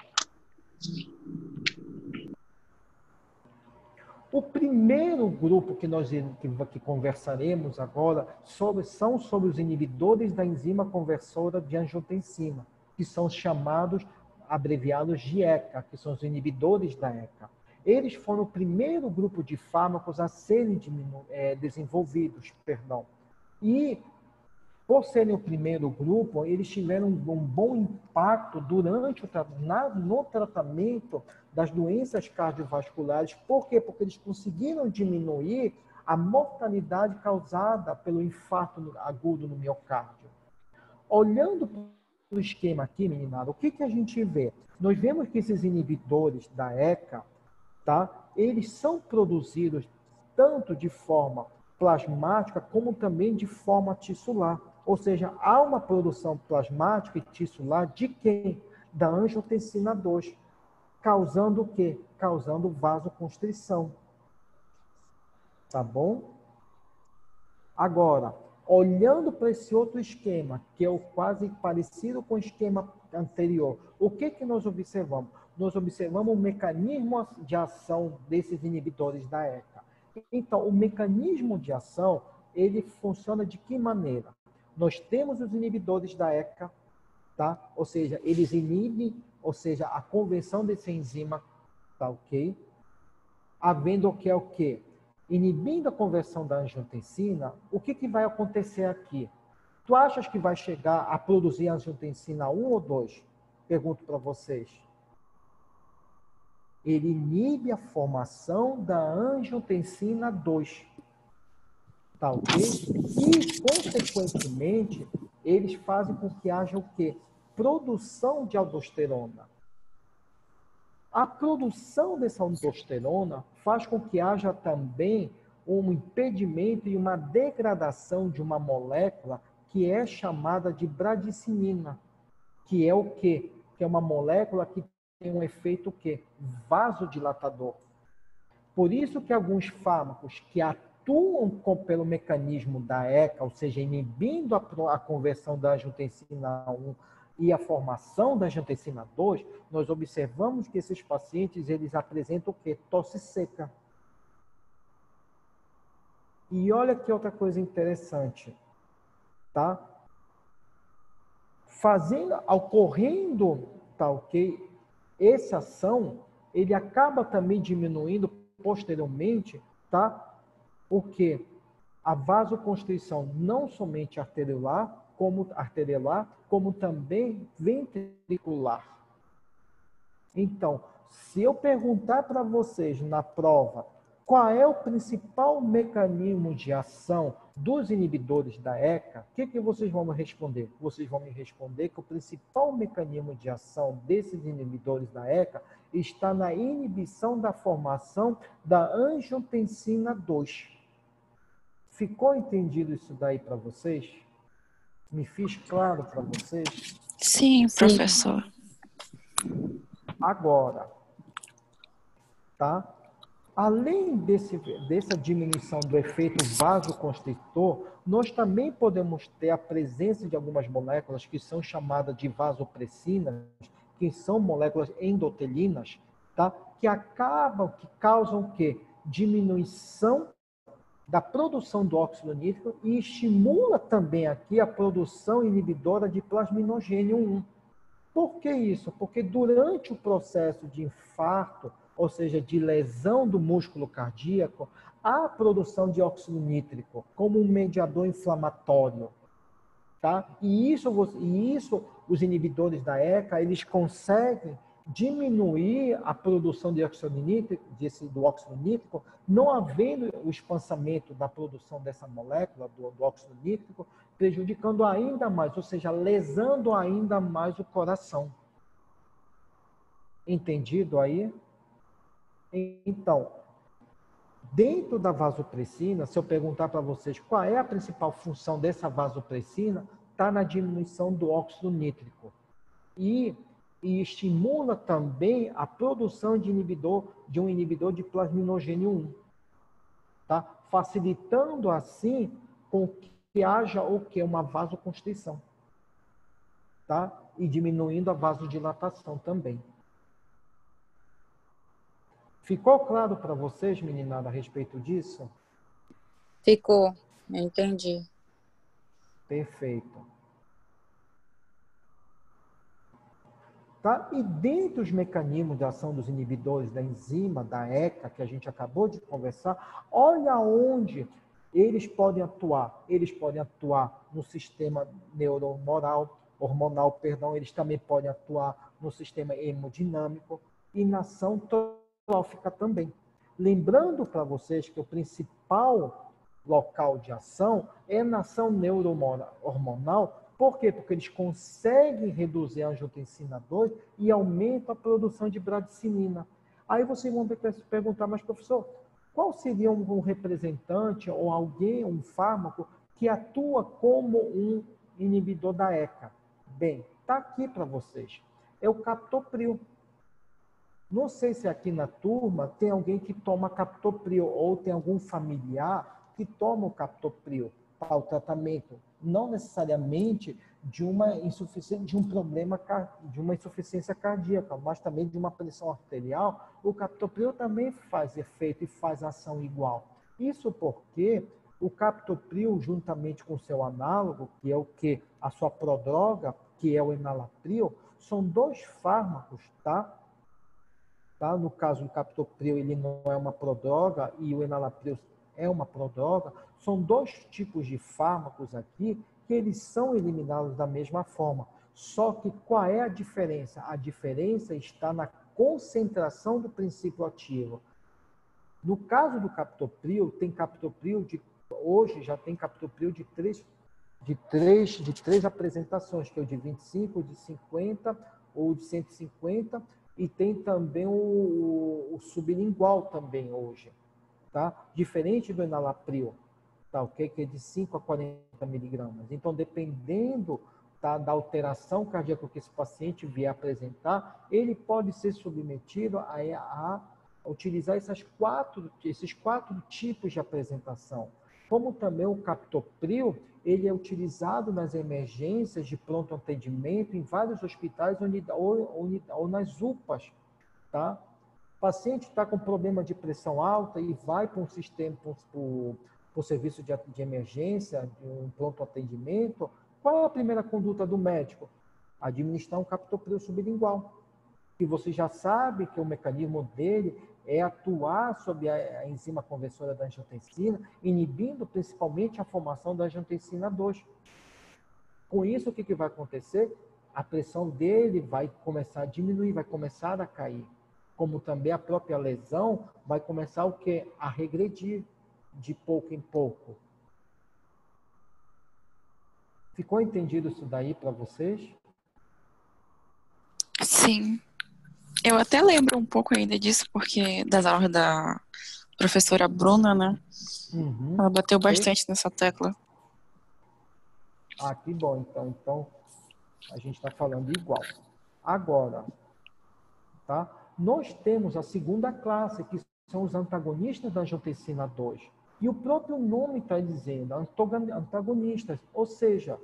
o primeiro grupo que nós que, que conversaremos agora sobre, são sobre os inibidores da enzima conversora de angiotensina, que são chamados, abreviados de E C A, que são os inibidores da E C A. Eles foram o primeiro grupo de fármacos a serem diminu, é, desenvolvidos, perdão. E, por serem o primeiro grupo, eles tiveram um bom impacto durante o na, no tratamento das doenças cardiovasculares. Por quê? Porque eles conseguiram diminuir a mortalidade causada pelo infarto agudo no miocárdio. Olhando para o esquema aqui, meninada, o que, que a gente vê? Nós vemos que esses inibidores da E C A, tá? Eles são produzidos tanto de forma plasmática como também de forma tissular. Ou seja, há uma produção plasmática e tissular de quem? Da angiotensina dois. Causando o quê? Causando vasoconstrição. Tá bom? Agora, olhando para esse outro esquema, que é o quase parecido com o esquema anterior, o que, que nós observamos? Nós observamos o mecanismo de ação desses inibidores da E C A. Então, o mecanismo de ação, ele funciona de que maneira? Nós temos os inibidores da E C A, tá? Ou seja, eles inibem, ou seja, a conversão dessa enzima, tá ok? Havendo o que é o quê? Inibindo a conversão da angiotensina, o que, que vai acontecer aqui? Tu achas que vai chegar a produzir angiotensina um ou dois? Pergunto para vocês. Ele inibe a formação da angiotensina dois. Tá ok? E, consequentemente, eles fazem com que haja o quê? Produção de aldosterona. A produção dessa aldosterona faz com que haja também um impedimento e uma degradação de uma molécula que é chamada de bradicinina, que é o quê? Que é uma molécula que tem um efeito o quê? Vasodilatador. Por isso que alguns fármacos que atuam com, pelo mecanismo da E C A, ou seja, inibindo a, a conversão da angiotensina um e a formação da angiotensina dois, nós observamos que esses pacientes eles apresentam o quê? Tosse seca. E olha que outra coisa interessante, tá? Fazendo, ocorrendo, tá ok? Essa ação, ele acaba também diminuindo posteriormente, tá? O quê? a vasoconstrição não somente arteriolar, como arteriolar, como também ventricular. Então, se eu perguntar para vocês na prova qual é o principal mecanismo de ação dos inibidores da E C A, o que, que vocês vão me responder? Vocês vão me responder que o principal mecanismo de ação desses inibidores da E C A está na inibição da formação da angiotensina dois. Ficou entendido isso daí para vocês? Me fiz claro para vocês? Sim, professor. Agora, tá? Além desse, dessa diminuição do efeito vasoconstritor, nós também podemos ter a presença de algumas moléculas que são chamadas de vasopressinas, que são moléculas endotelinas, tá? Que acabam, que causam o quê? Diminuição da produção do óxido nítrico e estimula também aqui a produção inibidora de plasminogênio um. Por que isso? Porque durante o processo de infarto, ou seja, de lesão do músculo cardíaco, há a produção de óxido nítrico como um mediador inflamatório. Tá? E, isso, e isso, os inibidores da E C A, eles conseguem diminuir a produção de óxido nítrico, desse, do óxido nítrico, não havendo o espaçamento da produção dessa molécula, do, do óxido nítrico, prejudicando ainda mais, ou seja, lesando ainda mais o coração. Entendido aí? Então, dentro da vasopressina, se eu perguntar para vocês qual é a principal função dessa vasopressina, está na diminuição do óxido nítrico. E, e estimula também a produção de, inibidor, de um inibidor de plasminogênio um. Tá? Facilitando, assim, com que haja o que? Uma vasoconstrição. Tá? E diminuindo a vasodilatação também. Ficou claro para vocês, meninada, a respeito disso? Ficou, entendi. Perfeito. Tá? E dentre os mecanismos de ação dos inibidores da enzima, da E C A, que a gente acabou de conversar, olha onde eles podem atuar. Eles podem atuar no sistema neuromoral, hormonal, perdão, eles também podem atuar no sistema hemodinâmico e na ação trófica também. Lembrando para vocês que o principal local de ação é na ação neurohormonal. Por quê? Porque eles conseguem reduzir a angiotensina dois e aumentam a produção de bradicinina. Aí vocês vão se perguntar, mas professor, qual seria um representante ou alguém, um fármaco, que atua como um inibidor da E C A? Bem, está aqui para vocês. É o captopril. Não sei se aqui na turma tem alguém que toma captopril ou tem algum familiar que toma o captopril para o tratamento, não necessariamente de uma insuficiência, de um problema, de uma insuficiência cardíaca, mas também de uma pressão arterial. O captopril também faz efeito e faz ação igual. Isso porque o captopril, juntamente com seu análogo, que é o que? A sua prodroga, que é o enalapril, são dois fármacos, tá? Tá? No caso do captopril, ele não é uma prodroga e o enalapril é uma prodroga. São dois tipos de fármacos aqui que eles são eliminados da mesma forma. Só que qual é a diferença? A diferença está na concentração do princípio ativo. No caso do captopril, tem captopril de hoje já tem captopril de três de três de três apresentações, que é o de vinte e cinco, o de cinquenta ou de cento e cinquenta, e tem também o, o sublingual também hoje, tá? Diferente do enalapril, tá? Okay? Que é de cinco a quarenta miligramas. Então, dependendo, tá, da alteração cardíaca que esse paciente vier apresentar, ele pode ser submetido a, a utilizar essas quatro, esses quatro tipos de apresentação. Como também o captopril, ele é utilizado nas emergências de pronto atendimento em vários hospitais ou, ou, ou nas U P As, tá? O paciente está com problema de pressão alta e vai para um sistema, para o serviço de, de emergência, de um pronto atendimento. Qual é a primeira conduta do médico? Administrar um captopril sublingual. que você já sabe que o mecanismo dele é atuar sobre a, a enzima conversora da angiotensina, inibindo principalmente a formação da angiotensina dois. Com isso, o que, que vai acontecer? A pressão dele vai começar a diminuir, vai começar a cair. Como também a própria lesão vai começar o quê? A regredir de pouco em pouco. Ficou entendido isso daí para vocês? Sim. Eu até lembro um pouco ainda disso, porque das aulas da professora Bruna, né? Uhum. Ela bateu bastante nessa tecla. Ah, que bom. Então, então a gente está falando igual. Agora, tá? Nós temos a segunda classe, que são os antagonistas da angiotensina dois. E o próprio nome está dizendo, antagonistas, ou seja,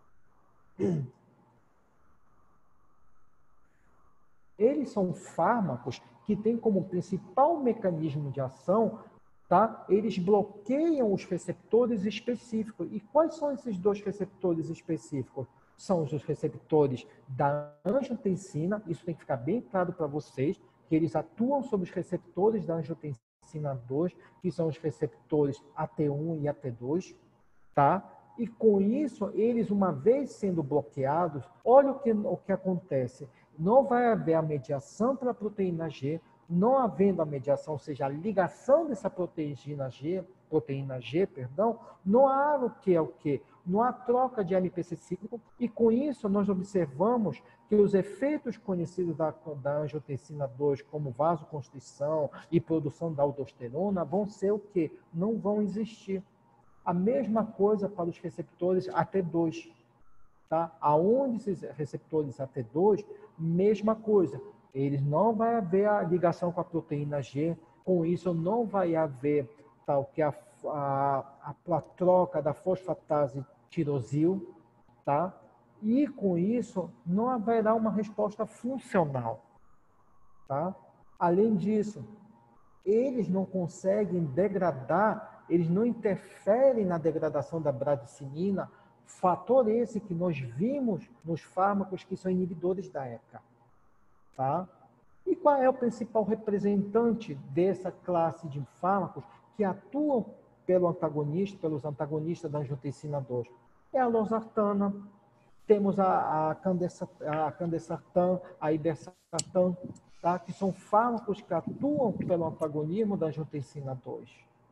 eles são fármacos que têm como principal mecanismo de ação, tá? Eles bloqueiam os receptores específicos. E quais são esses dois receptores específicos? São os receptores da angiotensina, isso tem que ficar bem claro para vocês, que eles atuam sobre os receptores da angiotensina dois, que são os receptores A T um e A T dois, tá? E com isso, eles, uma vez sendo bloqueados, olha o que, o que acontece. Não vai haver a mediação pela proteína G, não havendo a mediação, ou seja, a ligação dessa proteína G, proteína G, perdão, não há o que é o que? Não há troca de M P C cíclico, e com isso nós observamos que os efeitos conhecidos da, da angiotensina dois, como vasoconstrição e produção da aldosterona, vão ser o que? Não vão existir. A mesma coisa para os receptores A T dois. Tá? Aonde esses receptores A T dois, mesma coisa. Eles não vai haver a ligação com a proteína G, com isso não vai haver tal, que a, a, a troca da fosfatase tirosil, tá? E com isso não haverá uma resposta funcional. Tá? Além disso, eles não conseguem degradar, eles não interferem na degradação da bradicinina, fator esse que nós vimos nos fármacos que são inibidores da E C A. Tá? E qual é o principal representante dessa classe de fármacos que atuam pelo antagonista, pelos antagonistas da angiotensina dois? É a losartana, temos a, a, candesa, a candesartan, a ibersartan, tá? Que são fármacos que atuam pelo antagonismo da angiotensina dois.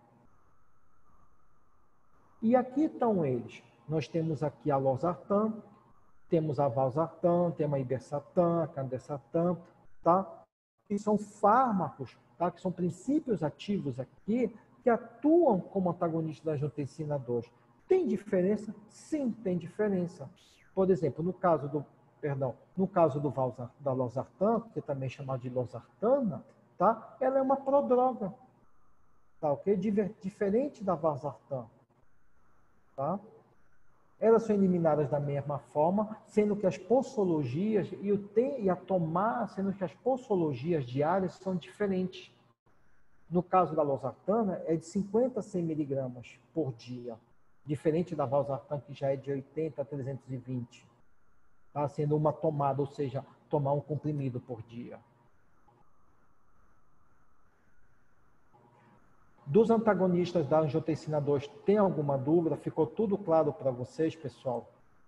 E aqui estão eles. Nós temos aqui a losartan, temos a valsartan, temos a ibersartan, a candesartan, tá? Que são fármacos, tá? Que são princípios ativos aqui que atuam como antagonistas da angiotensina dois. Tem diferença? Sim, tem diferença. Por exemplo, no caso do, perdão, no caso do valsar, da losartan, que também é chamado de losartana, tá? Ela é uma prodroga, tá? Ok? Diferente da valsartan, tá? Elas são eliminadas da mesma forma, sendo que as posologias e, o tem, e a tomar, sendo que as posologias diárias são diferentes. No caso da losartana, é de cinquenta a cem miligramas por dia, diferente da valsartan, que já é de oitenta a trezentos e vinte, tá? Sendo uma tomada, ou seja, tomar um comprimido por dia. Dos antagonistas da angiotensina dois, tem alguma dúvida? Ficou tudo claro para vocês, pessoal?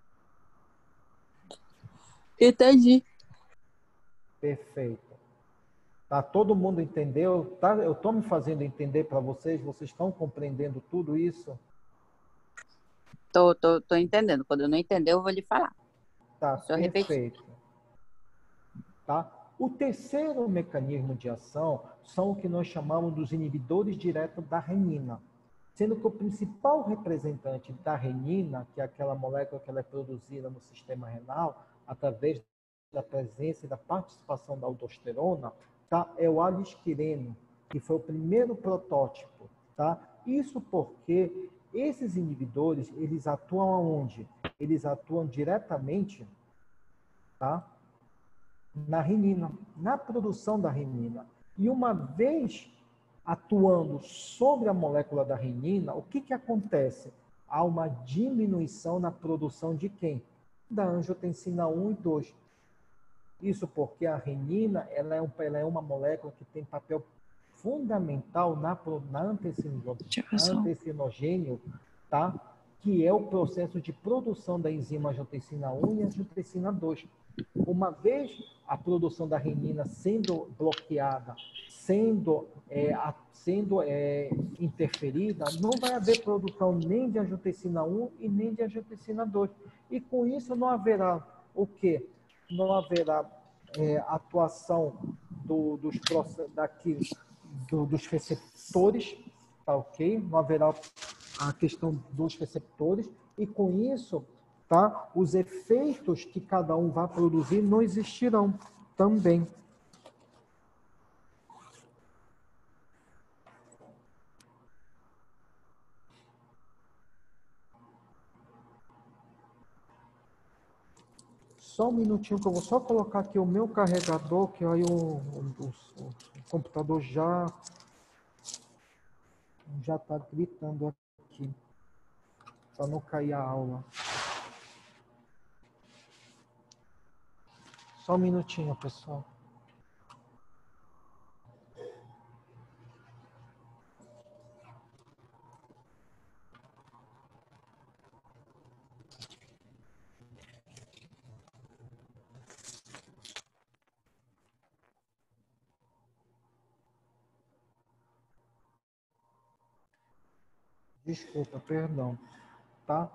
Entendi. Perfeito. Tá? Todo mundo entendeu? Tá? Eu estou me fazendo entender para vocês? Vocês estão compreendendo tudo isso? Tô, tô, tô entendendo. Quando eu não entender, eu vou lhe falar. Tá, Só repetir. perfeito. Tá? O terceiro mecanismo de ação são o que nós chamamos dos inibidores diretos da renina, sendo que o principal representante da renina, que é aquela molécula que ela é produzida no sistema renal, através da presença e da participação da aldosterona, tá? É o alisquireno, que foi o primeiro protótipo. Tá? Isso porque esses inibidores, eles atuam aonde? Eles atuam diretamente, tá? Na renina, na produção da renina. E uma vez atuando sobre a molécula da renina, o que, que acontece? Há uma diminuição na produção de quem? Da angiotensina um e dois. Isso porque a renina ela é, um, ela é uma molécula que tem papel fundamental na, na antecino, antecinogênio, tá? Que é o processo de produção da enzima angiotensina um e angiotensina dois. Uma vez a produção da renina sendo bloqueada, sendo, é, a, sendo é, interferida, não vai haver produção nem de angiotensina um e nem de angiotensina dois. E com isso não haverá o quê? Não haverá é, atuação do, dos, daqui, do, dos receptores, tá ok? Não haverá a questão dos receptores, e com isso, tá, os efeitos que cada um vai produzir não existirão também. Só um minutinho que eu vou só colocar aqui o meu carregador, que aí o, o, o, o computador já já está gritando aqui, para não cair a aula. Só um minutinho, pessoal. Desculpa, perdão, tá?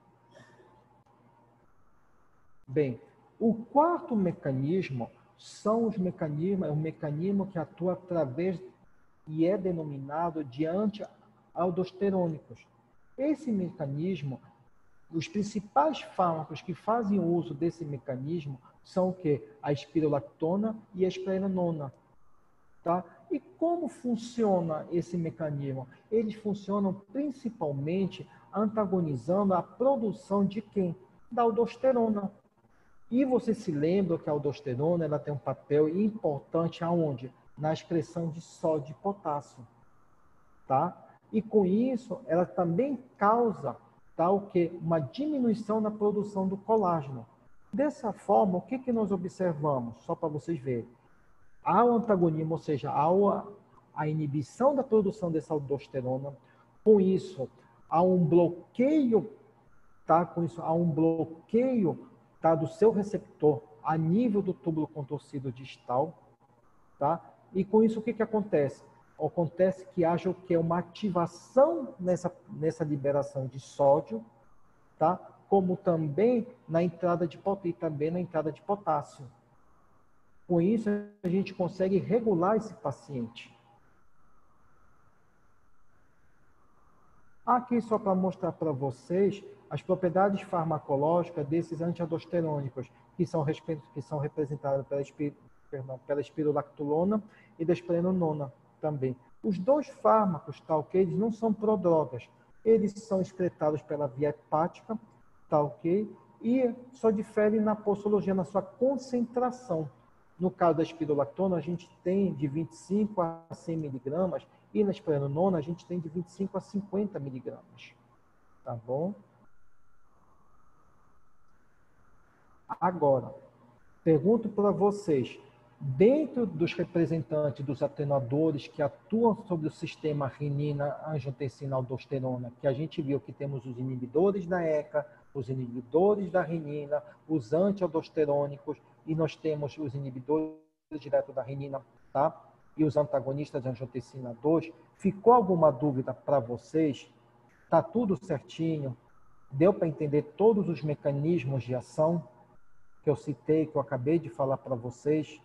Bem, o quarto mecanismo são os mecanismos, é um mecanismo que atua através e é denominado de anti-aldosterônicos. Esse mecanismo, os principais fármacos que fazem uso desse mecanismo são o quê? A espirolactona e a esplenonona, tá? E como funciona esse mecanismo? Eles funcionam principalmente antagonizando a produção de quem? Da aldosterona. E você se lembra que a aldosterona ela tem um papel importante aonde? Na excreção de sódio e potássio, tá? E com isso, ela também causa, tá, o quê? Uma diminuição na produção do colágeno. Dessa forma, o que, que nós observamos? Só para vocês verem. Há o antagonismo, ou seja, há a inibição da produção dessa aldosterona. Com isso, há um bloqueio, tá? Com isso, há um bloqueio, tá, do seu receptor a nível do túbulo contorcido distal, tá? E com isso, o que, que acontece? Acontece que haja o que? Uma ativação nessa, nessa liberação de sódio, tá? Como também na entrada de e também na entrada de potássio. Com isso, a gente consegue regular esse paciente. Aqui, só para mostrar para vocês as propriedades farmacológicas desses antialdosterônicos, que são, que são representadas pela, perdão, pela espirolactolona e da esplenonona também. Os dois fármacos, tá, ok? Eles não são prodrogas. Eles são excretados pela via hepática, tá, ok? E só diferem na posologia, na sua concentração. No caso da espirolactona, a gente tem de vinte e cinco a cem miligramas, e na esplenonona, a gente tem de vinte e cinco a cinquenta miligramas. Tá bom? Agora, pergunto para vocês, dentro dos representantes dos atenuadores que atuam sobre o sistema renina-angiotensina-aldosterona, que a gente viu que temos os inibidores da E C A, os inibidores da renina, os antialdosterônicos, e nós temos os inibidores direto da renina, tá? E os antagonistas de angiotensina dois. Ficou alguma dúvida para vocês? Tá tudo certinho? Deu para entender todos os mecanismos de ação que eu citei, que eu acabei de falar para vocês?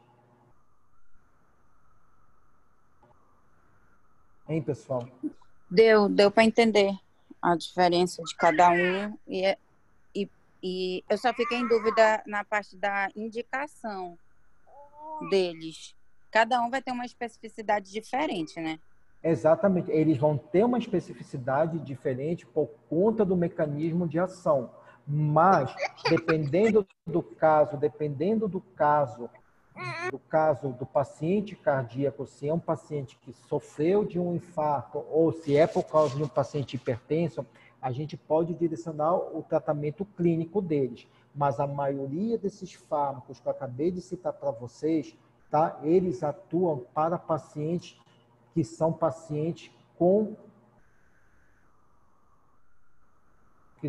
Hein, pessoal? Deu, deu para entender a diferença de cada um e, e, e eu só fiquei em dúvida na parte da indicação deles. Cada um vai ter uma especificidade diferente, né? Exatamente. Eles vão ter uma especificidade diferente por conta do mecanismo de ação. Mas, dependendo do caso, dependendo do caso, do caso do paciente cardíaco, se é um paciente que sofreu de um infarto ou se é por causa de um paciente hipertenso, a gente pode direcionar o tratamento clínico deles. mas a maioria desses fármacos que eu acabei de citar para vocês, tá? Eles atuam para pacientes que são pacientes com que,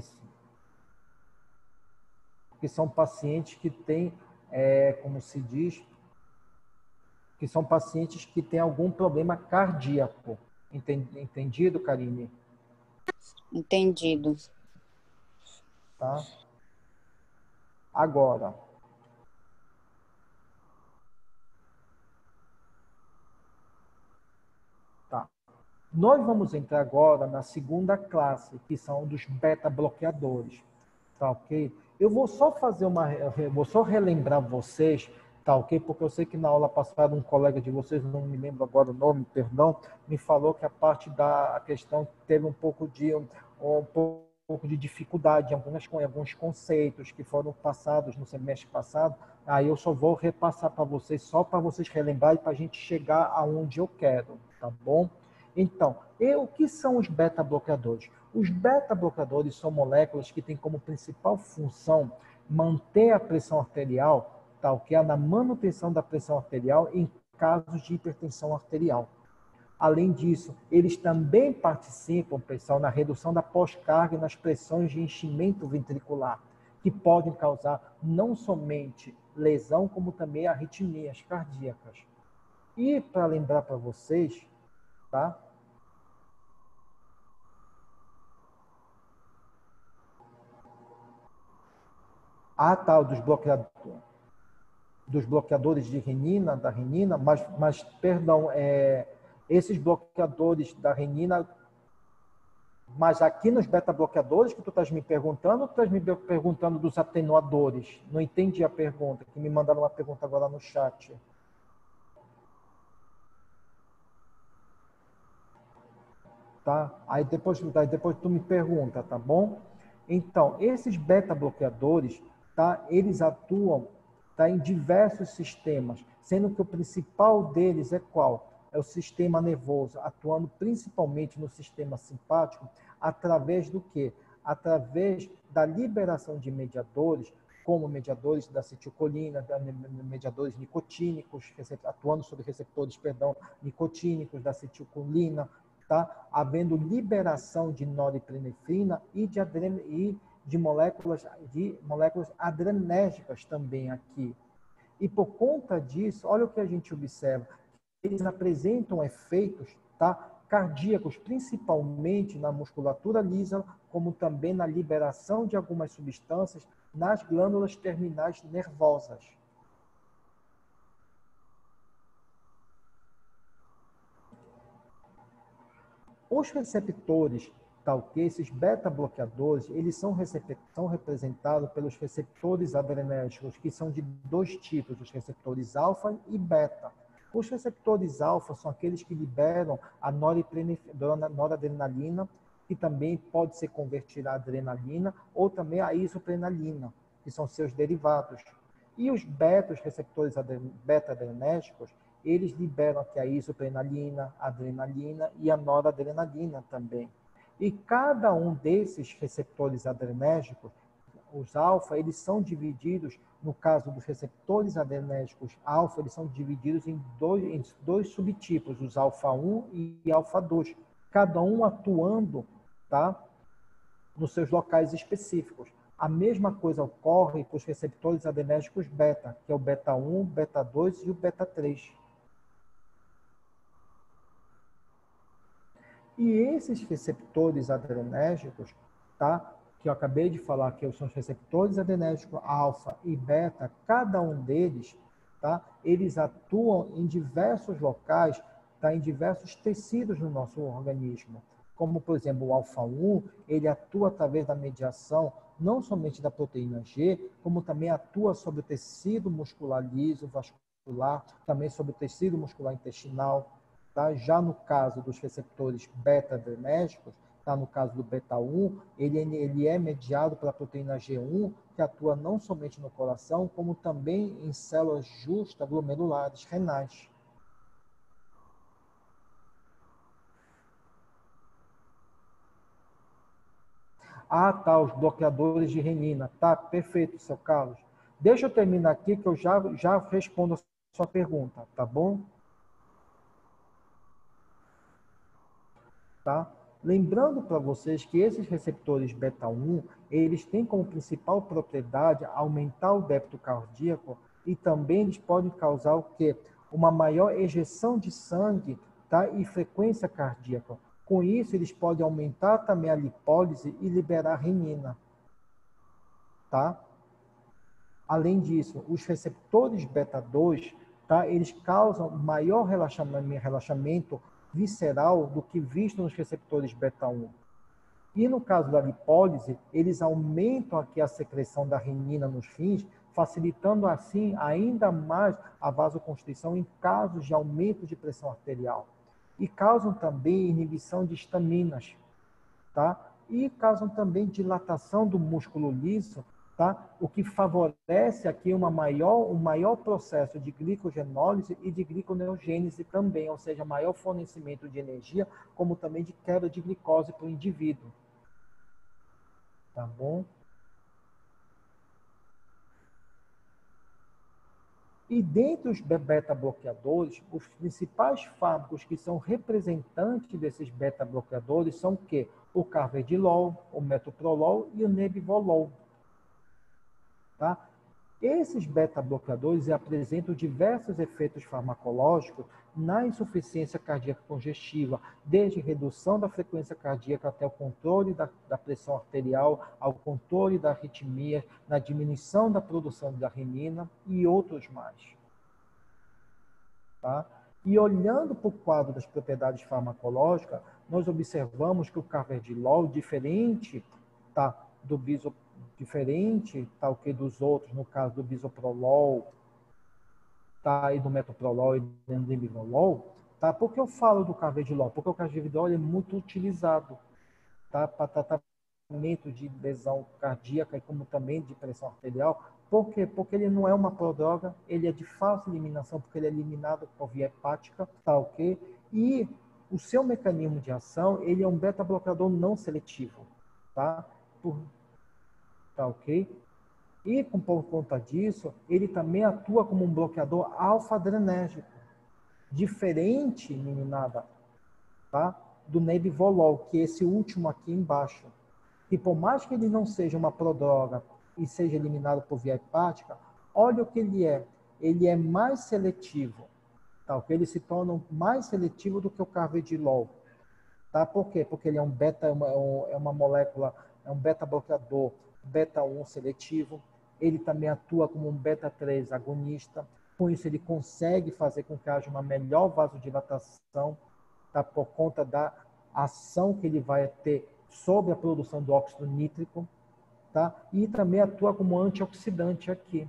que são pacientes que têm, é, como se diz, que são pacientes que têm algum problema cardíaco. Entendido, Karine? Entendido. Tá? Agora, tá. Nós vamos entrar agora na segunda classe, que são dos beta-bloqueadores. Tá, ok? Eu vou só fazer uma, vou só relembrar vocês, tá, ok? Porque eu sei que na aula passada um colega de vocês, não me lembro agora o nome, perdão, me falou que a parte da a questão teve um pouco de um, um pouco de dificuldade em algumas em alguns conceitos que foram passados no semestre passado. Aí eu só vou repassar para vocês só para vocês relembrarem para a gente chegar aonde eu quero, tá bom? Então, e o que são os beta-bloqueadores? Os beta-bloqueadores são moléculas que têm como principal função manter a pressão arterial, tal que é na manutenção da pressão arterial em casos de hipertensão arterial. Além disso, eles também participam, pessoal, na redução da pós-carga e nas pressões de enchimento ventricular, que podem causar não somente lesão, como também arritmias cardíacas. E para lembrar para vocês, tá? A tal dos bloqueadores, dos bloqueadores de renina, da renina, mas, mas perdão, é, esses bloqueadores da renina, mas aqui nos beta-bloqueadores que tu estás me perguntando, ou tu estás me perguntando dos atenuadores? Não entendi a pergunta, que me mandaram uma pergunta agora no chat. Tá? Aí depois, aí depois tu me pergunta, tá bom? Então, esses beta-bloqueadores, tá? Eles atuam, tá, em diversos sistemas, sendo que o principal deles é qual? É o sistema nervoso, atuando principalmente no sistema simpático, através do quê? Através da liberação de mediadores, como mediadores da acetilcolina, mediadores nicotínicos, atuando sobre receptores, perdão, nicotínicos da acetilcolina, tá? Havendo liberação de norepinefrina e de, adren... e de moléculas, de moléculas adrenérgicas também aqui. E por conta disso, olha o que a gente observa, eles apresentam efeitos, tá, cardíacos, principalmente na musculatura lisa, como também na liberação de algumas substâncias nas glândulas terminais nervosas. Os receptores, tal que esses beta-bloqueadores, eles são, são representados pelos receptores adrenérgicos, que são de dois tipos, os receptores alfa e beta. Os receptores alfa são aqueles que liberam a noradrenalina, que também pode ser convertida a adrenalina, ou também a isoprenalina, que são seus derivados. E os beta, os receptores beta-adrenérgicos, eles liberam aqui a isoprenalina, a adrenalina e a noradrenalina também. E cada um desses receptores adrenérgicos, os alfa, eles são divididos, no caso dos receptores adrenérgicos alfa, eles são divididos em dois, em dois subtipos, os alfa um e alfa dois, cada um atuando, tá, nos seus locais específicos. A mesma coisa ocorre com os receptores adrenérgicos beta, que é o beta um, beta dois e o beta três. E esses receptores adrenérgicos, tá, que eu acabei de falar, que são os receptores adrenérgicos alfa e beta, cada um deles, tá, eles atuam em diversos locais, tá, em diversos tecidos no nosso organismo. Como, por exemplo, o alfa um, ele atua através da mediação não somente da proteína G, como também atua sobre o tecido muscular liso, vascular, também sobre o tecido muscular intestinal. Tá? Já no caso dos receptores beta-adrenérgicos, tá? No caso do beta um, ele, ele é mediado pela proteína G um, que atua não somente no coração, como também em células justa-glomerulares renais. Ah, tá, os bloqueadores de renina. Tá, perfeito, seu Carlos. Deixa eu terminar aqui que eu já, já respondo a sua pergunta, tá bom? Tá? Lembrando para vocês que esses receptores beta um, eles têm como principal propriedade aumentar o débito cardíaco e também eles podem causar o quê? Uma maior ejeção de sangue, tá? E frequência cardíaca. Com isso, eles podem aumentar também a lipólise e liberar renina. Tá? Além disso, os receptores beta dois, tá? Eles causam maior relaxamento, relaxamento visceral do que visto nos receptores beta um. E no caso da lipólise, eles aumentam aqui a secreção da renina nos rins, facilitando assim ainda mais a vasoconstrição em casos de aumento de pressão arterial. E causam também inibição de estaminas, tá? E causam também dilatação do músculo liso, tá? O que favorece aqui uma maior, um maior processo de glicogenólise e de gliconeogênese também, ou seja, maior fornecimento de energia, como também de queda de glicose para o indivíduo. Tá bom? E dentre os beta-bloqueadores, os principais fármacos que são representantes desses beta-bloqueadores são o quê? O carvedilol, o metoprolol e o nebivolol. Tá? Esses beta-bloqueadores apresentam diversos efeitos farmacológicos na insuficiência cardíaca congestiva, desde redução da frequência cardíaca até o controle da, da pressão arterial, ao controle da arritmia, na diminuição da produção da renina e outros mais. Tá? E olhando para o quadro das propriedades farmacológicas, nós observamos que o carvedilol, diferente tá, do bisoprolol, diferente, tal que dos outros, no caso do bisoprolol, tá, e do metoprolol e do nebivolol, tá? Por que eu falo do carvedilol? Porque o carvedilol é muito utilizado, tá, para tratamento de lesão cardíaca e como também de pressão arterial. Por quê? Porque ele não é uma prodroga, ele é de fácil eliminação, porque ele é eliminado por via hepática, tá, ok? E o seu mecanismo de ação, ele é um beta-bloqueador não seletivo, tá? Por Tá ok? E com, por conta disso, ele também atua como um bloqueador alfa-adrenérgico, diferente, meninada, tá? Do nebivolol, que é esse último aqui embaixo. E por mais que ele não seja uma prodroga e seja eliminado por via hepática, olha o que ele é. Ele é mais seletivo, tá? Ok? Ele se torna mais seletivo do que o carvedilol. Tá? Por quê? Porque ele é um beta, é uma, é uma molécula, é um beta-bloqueador beta um seletivo, ele também atua como um beta três agonista, com isso ele consegue fazer com que haja uma melhor vasodilatação, tá? Por conta da ação que ele vai ter sobre a produção do óxido nítrico, tá? E também atua como antioxidante aqui.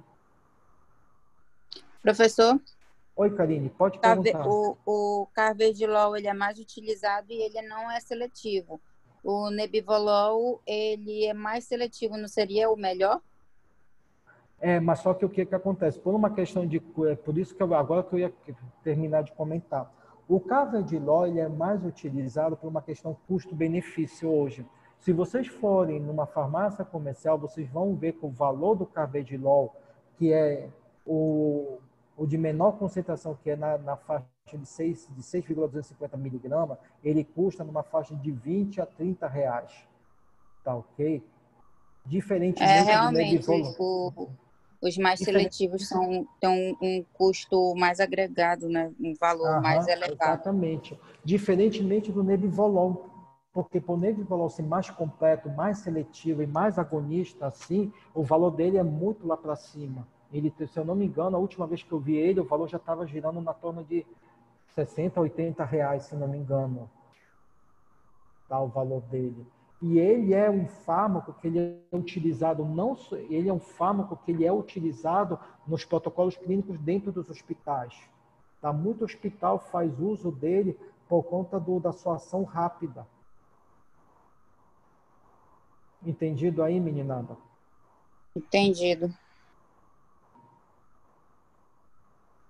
Professor, Oi, Karine, pode carve- perguntar. o, o carvedilol ele é mais utilizado e ele não é seletivo. O nebivolol, ele é mais seletivo, não seria o melhor? É, mas só que o que, que acontece? Por uma questão de... É por isso que eu, agora que eu ia terminar de comentar. O carvedilol ele é mais utilizado por uma questão custo-benefício hoje. Se vocês forem numa farmácia comercial, vocês vão ver que o valor do carvedilol, que é o, o de menor concentração, que é na, na faixa de seis vírgula duzentos e cinquenta miligramas, ele custa numa faixa de vinte a trinta reais. Tá ok? Diferentemente É, do realmente, nebivolol. o, os mais Diferente. seletivos são, têm um custo mais agregado, né? Um valor mais Aham, elevado. exatamente. Diferentemente do nebivolol, porque por nebivolol ser mais completo, mais seletivo e mais agonista, assim, o valor dele é muito lá para cima. Ele, se eu não me engano, a última vez que eu vi ele, o valor já estava girando na torno de sessenta, oitenta reais, se não me engano, tá, o valor dele. E ele é um fármaco que ele é utilizado não só, ele é um fármaco que ele é utilizado nos protocolos clínicos dentro dos hospitais. Tá? Muito hospital faz uso dele por conta do, da sua ação rápida. Entendido aí, meninada? Entendido.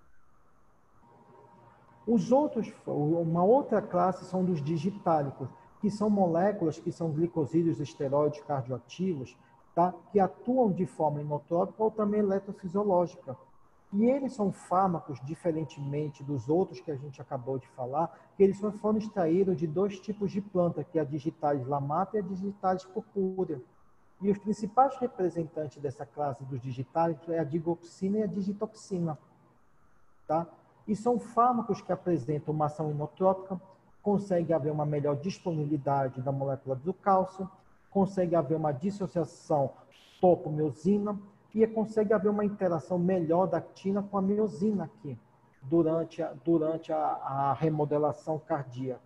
Os outros, uma outra classe são dos digitálicos. que são moléculas que são glicosídeos esteroides cardioativos, tá? Que atuam de forma inotrópica ou também eletrofisiológica. E eles são fármacos, diferentemente dos outros que a gente acabou de falar, que eles foram extraídos de dois tipos de planta, que é a digitalis lamata e a digitalis purpúrea. E os principais representantes dessa classe dos digitalis é a digoxina e a digitoxina. Tá? E são fármacos que apresentam uma ação inotrópica, consegue haver uma melhor disponibilidade da molécula do cálcio, consegue haver uma dissociação topo-miosina e consegue haver uma interação melhor da actina com a miosina aqui, durante a, durante a, a remodelação cardíaca.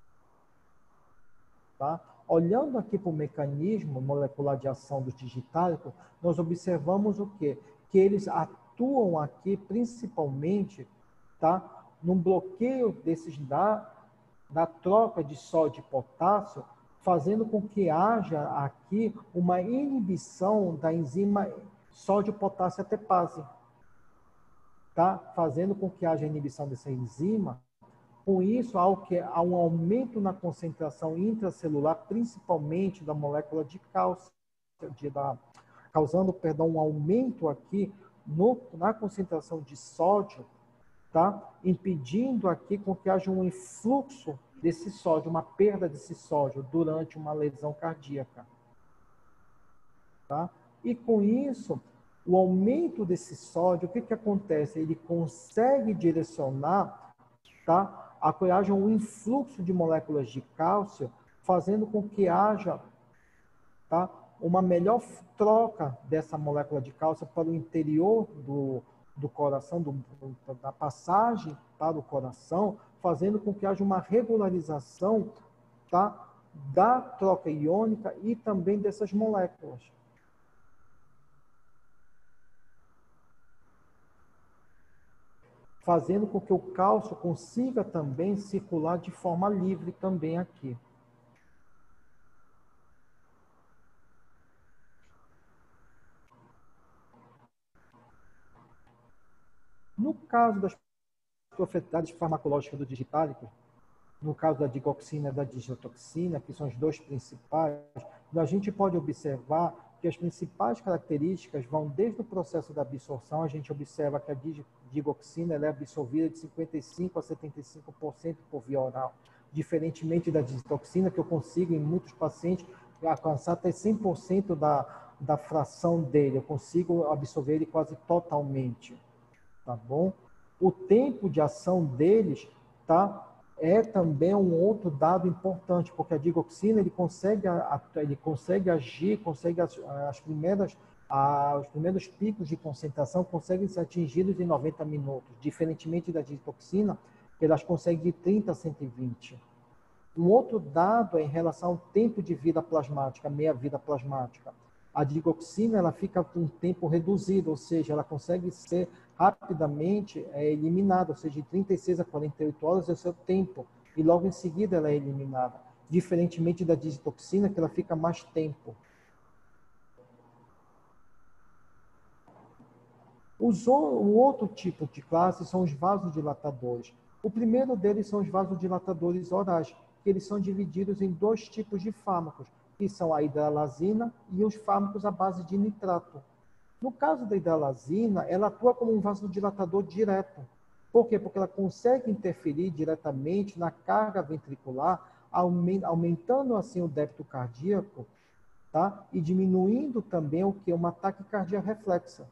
Tá? Olhando aqui para o mecanismo molecular de ação dos digitálicos, nós observamos o quê? Que eles atuam aqui principalmente, tá? Num bloqueio desses da, da troca de sódio e potássio, fazendo com que haja aqui uma inibição da enzima sódio-potássio ATPase, tá? Fazendo com que haja inibição dessa enzima. Com isso, há, o que, há um aumento na concentração intracelular, principalmente da molécula de cálcio, de, da, causando, perdão, um aumento aqui no, na concentração de sódio, tá? Impedindo aqui com que haja um influxo desse sódio, uma perda desse sódio durante uma lesão cardíaca. Tá? E com isso, o aumento desse sódio, o que, que acontece? Ele consegue direcionar, tá? A que haja um influxo de moléculas de cálcio, fazendo com que haja, tá? Uma melhor troca dessa molécula de cálcio para o interior do, do coração, do, da passagem para o coração, fazendo com que haja uma regularização, tá? Da troca iônica e também dessas moléculas. Fazendo com que o cálcio consiga também circular de forma livre também aqui. No caso das propriedades farmacológicas do digitálico, no caso da digoxina e da digitoxina, que são os dois principais, a gente pode observar que as principais características vão desde o processo da absorção. A gente observa que a digoxina ela é absorvida de cinquenta e cinco por cento a setenta e cinco por cento por via oral, diferentemente da digitoxina, que eu consigo, em muitos pacientes, alcançar até cem por cento da, da fração dele. Eu consigo absorver ele quase totalmente. Tá bom? O tempo de ação deles, tá? É também um outro dado importante, porque a digoxina ele consegue, ele consegue agir, consegue as, as primeiras, os primeiros picos de concentração conseguem ser atingidos em noventa minutos, diferentemente da digitoxina, que elas conseguem de trinta a cento e vinte. Um outro dado é em relação ao tempo de vida plasmática, meia-vida plasmática. A digoxina ela fica com um tempo reduzido, ou seja, ela consegue ser rapidamente é, eliminada, ou seja, de trinta e seis a quarenta e oito horas é o seu tempo, e logo em seguida ela é eliminada, diferentemente da digitoxina, que ela fica mais tempo. Os, o outro tipo de classe são os vasodilatadores. O primeiro deles são os vasodilatadores orais, que eles são divididos em dois tipos de fármacos, que são a hidralazina e os fármacos à base de nitrato. No caso da hidralazina, ela atua como um vasodilatador direto. Por quê? Porque ela consegue interferir diretamente na carga ventricular, aumentando assim o débito cardíaco, tá? E diminuindo também o que? Uma taquicardia reflexa.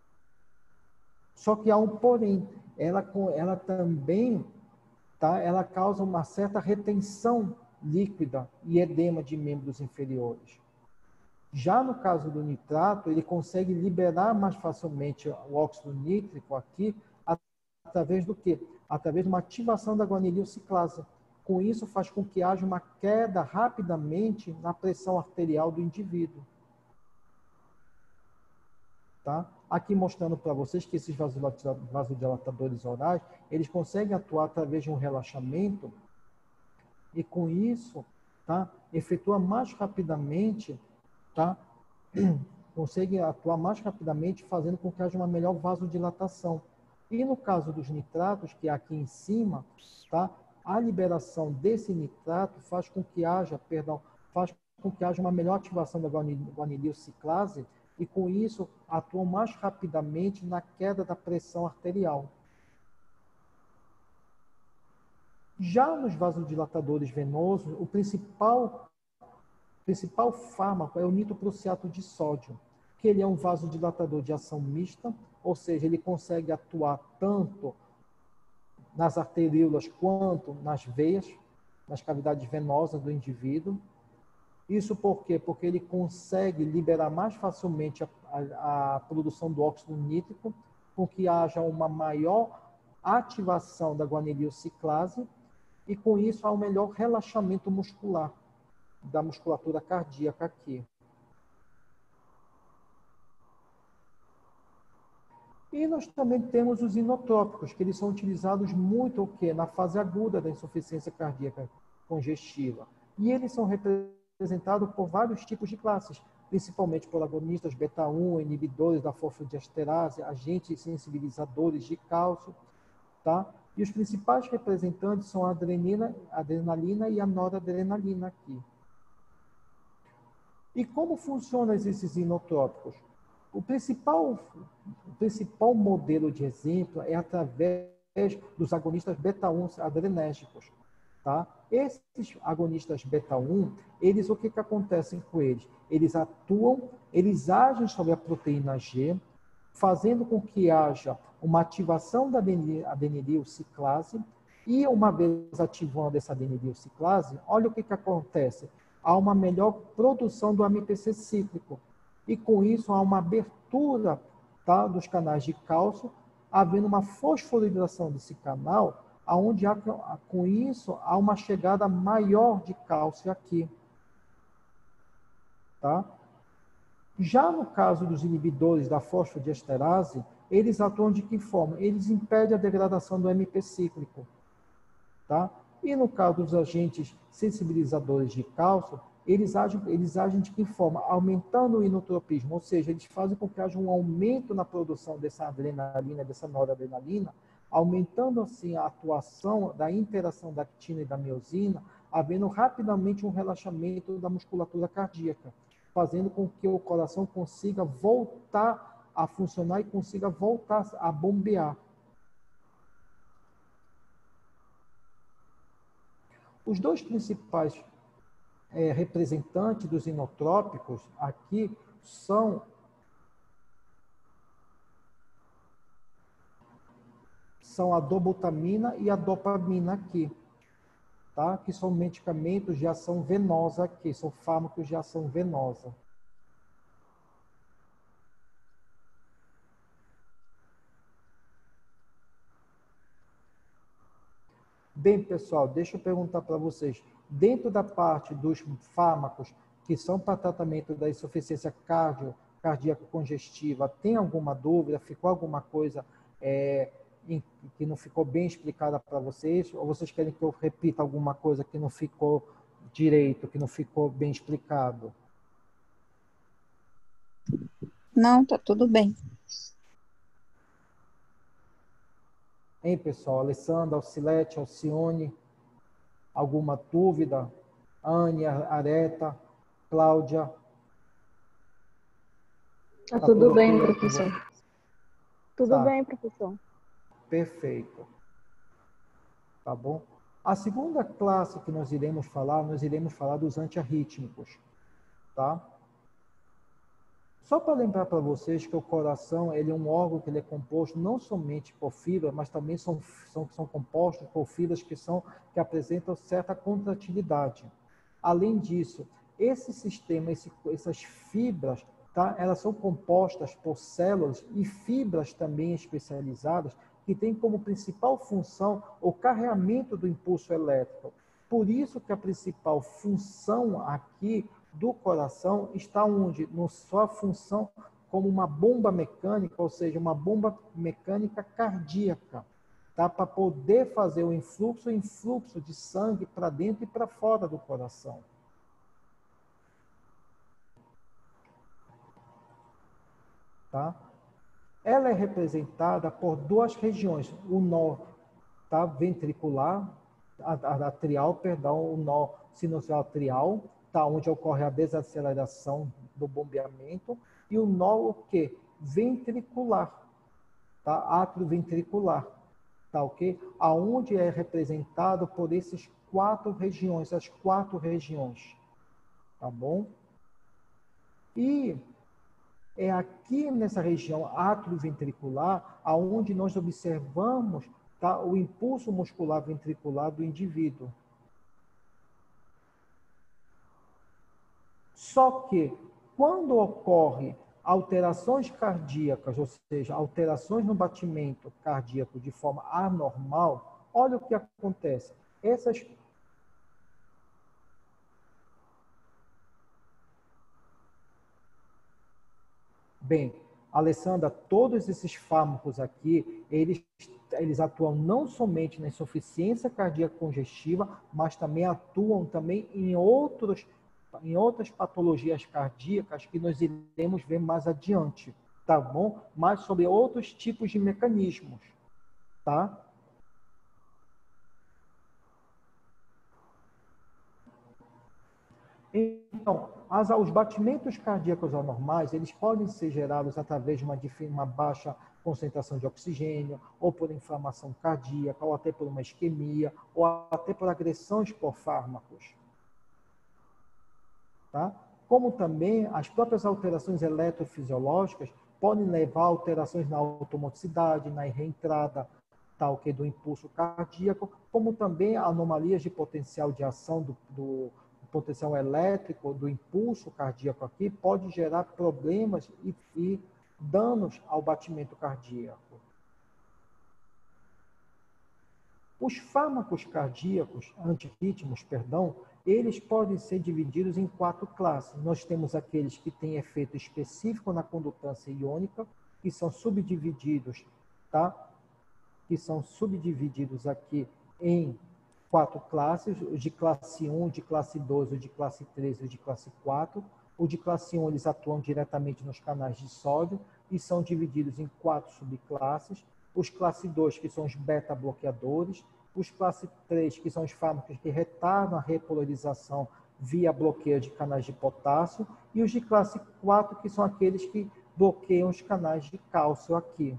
Só que há um porém, ela, ela também, tá? Ela causa uma certa retenção líquida e edema de membros inferiores. Já no caso do nitrato, ele consegue liberar mais facilmente o óxido nítrico aqui, através do quê? Através de uma ativação da guanililciclase. Com isso, faz com que haja uma queda rapidamente na pressão arterial do indivíduo. Tá? Aqui mostrando para vocês que esses vasodilatadores orais, eles conseguem atuar através de um relaxamento e com isso, tá? Efetua mais rapidamente, tá? Consegue atuar mais rapidamente, fazendo com que haja uma melhor vasodilatação. E no caso dos nitratos, que é aqui em cima, tá? a liberação desse nitrato faz com que haja, perdão, faz com que haja uma melhor ativação da guanililciclase e, com isso, atuam mais rapidamente na queda da pressão arterial. Já nos vasodilatadores venosos, o principal, principal fármaco é o nitroprusiato de sódio, que ele é um vasodilatador de ação mista, ou seja, ele consegue atuar tanto nas arteríolas quanto nas veias, nas cavidades venosas do indivíduo. Isso por quê? Porque ele consegue liberar mais facilmente a, a, a produção do óxido nítrico, com que haja uma maior ativação da guanililciclase e, com isso, há um melhor relaxamento muscular da musculatura cardíaca aqui. E nós também temos os inotrópicos, que eles são utilizados muito o quê? Na fase aguda da insuficiência cardíaca congestiva. E eles são representados por vários tipos de classes, principalmente por agonistas beta um, inibidores da fosfodiesterase, agentes sensibilizadores de cálcio, tá? E os principais representantes são a adrenalina, a adrenalina e a noradrenalina aqui. E como funcionam esses inotrópicos? O principal, o principal modelo de exemplo é através dos agonistas beta um adrenérgicos. Tá? Esses agonistas beta um, eles, o que, que acontece com eles? Eles atuam, eles agem sobre a proteína G, fazendo com que haja uma ativação da adenililciclase, e uma vez ativando essa adenililciclase, olha o que, que acontece. Há uma melhor produção do A M P C cíclico. E com isso há uma abertura, tá, dos canais de cálcio, havendo uma fosforilação desse canal, onde há, com isso há uma chegada maior de cálcio aqui. Tá? Já no caso dos inibidores da fosfodiesterase, eles atuam de que forma? Eles impedem a degradação do A M P cíclico. Tá? E no caso dos agentes sensibilizadores de cálcio, eles agem, eles agem de que forma? Aumentando o inotropismo, ou seja, eles fazem com que haja um aumento na produção dessa adrenalina, dessa noradrenalina, aumentando assim a atuação da interação da actina e da miosina, havendo rapidamente um relaxamento da musculatura cardíaca, fazendo com que o coração consiga voltar a funcionar e consiga voltar a bombear. Os dois principais É, representantes dos inotrópicos aqui são, são a dobutamina e a dopamina aqui, tá? Que são medicamentos de ação venosa aqui, são fármacos de ação venosa. Bem, pessoal, deixa eu perguntar para vocês. Dentro da parte dos fármacos que são para tratamento da insuficiência cardio, cardíaca congestiva, tem alguma dúvida? Ficou alguma coisa é, em, que não ficou bem explicada para vocês? Ou vocês querem que eu repita alguma coisa que não ficou direito, que não ficou bem explicado? Não, tá tudo bem. Hein, pessoal? Alessandra, Alcilete, Alcione, alguma dúvida? Ania, Areta, Cláudia? Tá, Tá tudo, tudo bem, bem, professor. Tudo Tá. bem, professor. Perfeito. Tá bom? A segunda classe que nós iremos falar, nós iremos falar dos antiarrítmicos, tá? Só para lembrar para vocês que o coração, ele é um órgão que ele é composto não somente por fibras, mas também são, são, são compostos por fibras que, são, que apresentam certa contratilidade. Além disso, esse sistema, esse, essas fibras, tá, elas são compostas por células e fibras também especializadas que têm como principal função o carreamento do impulso elétrico. Por isso que a principal função aqui do coração está onde? Na sua função como uma bomba mecânica, ou seja, uma bomba mecânica cardíaca, tá? Para poder fazer o influxo e influxo de sangue para dentro e para fora do coração. Tá? Ela é representada por duas regiões, o nó, tá? Ventricular a, a, atrial, perdão, o nó sinusoatrial, tá, onde ocorre a desaceleração do bombeamento, e o nó o quê? Ventricular, tá? Atrioventricular, tá, ok? Aonde é representado por esses quatro regiões, as quatro regiões, tá bom? E é aqui nessa região atrioventricular aonde nós observamos, tá, o impulso muscular ventricular do indivíduo. Só que, quando ocorre alterações cardíacas, ou seja, alterações no batimento cardíaco de forma anormal, olha o que acontece. Essas Bem, Alessandra, todos esses fármacos aqui, eles, eles atuam não somente na insuficiência cardíaca congestiva, mas também atuam também em, outros, em outras patologias cardíacas que nós iremos ver mais adiante, tá bom? Mas sobre outros tipos de mecanismos, tá? Então, as, os batimentos cardíacos anormais, eles podem ser gerados através de uma, uma baixa concentração de oxigênio, ou por inflamação cardíaca, ou até por uma isquemia, ou até por agressões por fármacos. Tá? Como também as próprias alterações eletrofisiológicas podem levar a alterações na automoticidade, na reentrada tal que do impulso cardíaco, como também anomalias de potencial de ação do, do potencial elétrico do impulso cardíaco aqui pode gerar problemas e, e danos ao batimento cardíaco. Os fármacos cardíacos, antirritmos, perdão, eles podem ser divididos em quatro classes. Nós temos aqueles que têm efeito específico na condutância iônica, que são subdivididos, tá? Que são subdivididos aqui em quatro classes, o de classe um, o de classe dois, o de classe três e o de classe quatro. O de classe um, eles atuam diretamente nos canais de sódio e são divididos em quatro subclasses. Os classe dois, que são os beta-bloqueadores. Os classe três, que são os fármacos que retardam a repolarização via bloqueio de canais de potássio. E os de classe quatro, que são aqueles que bloqueiam os canais de cálcio aqui.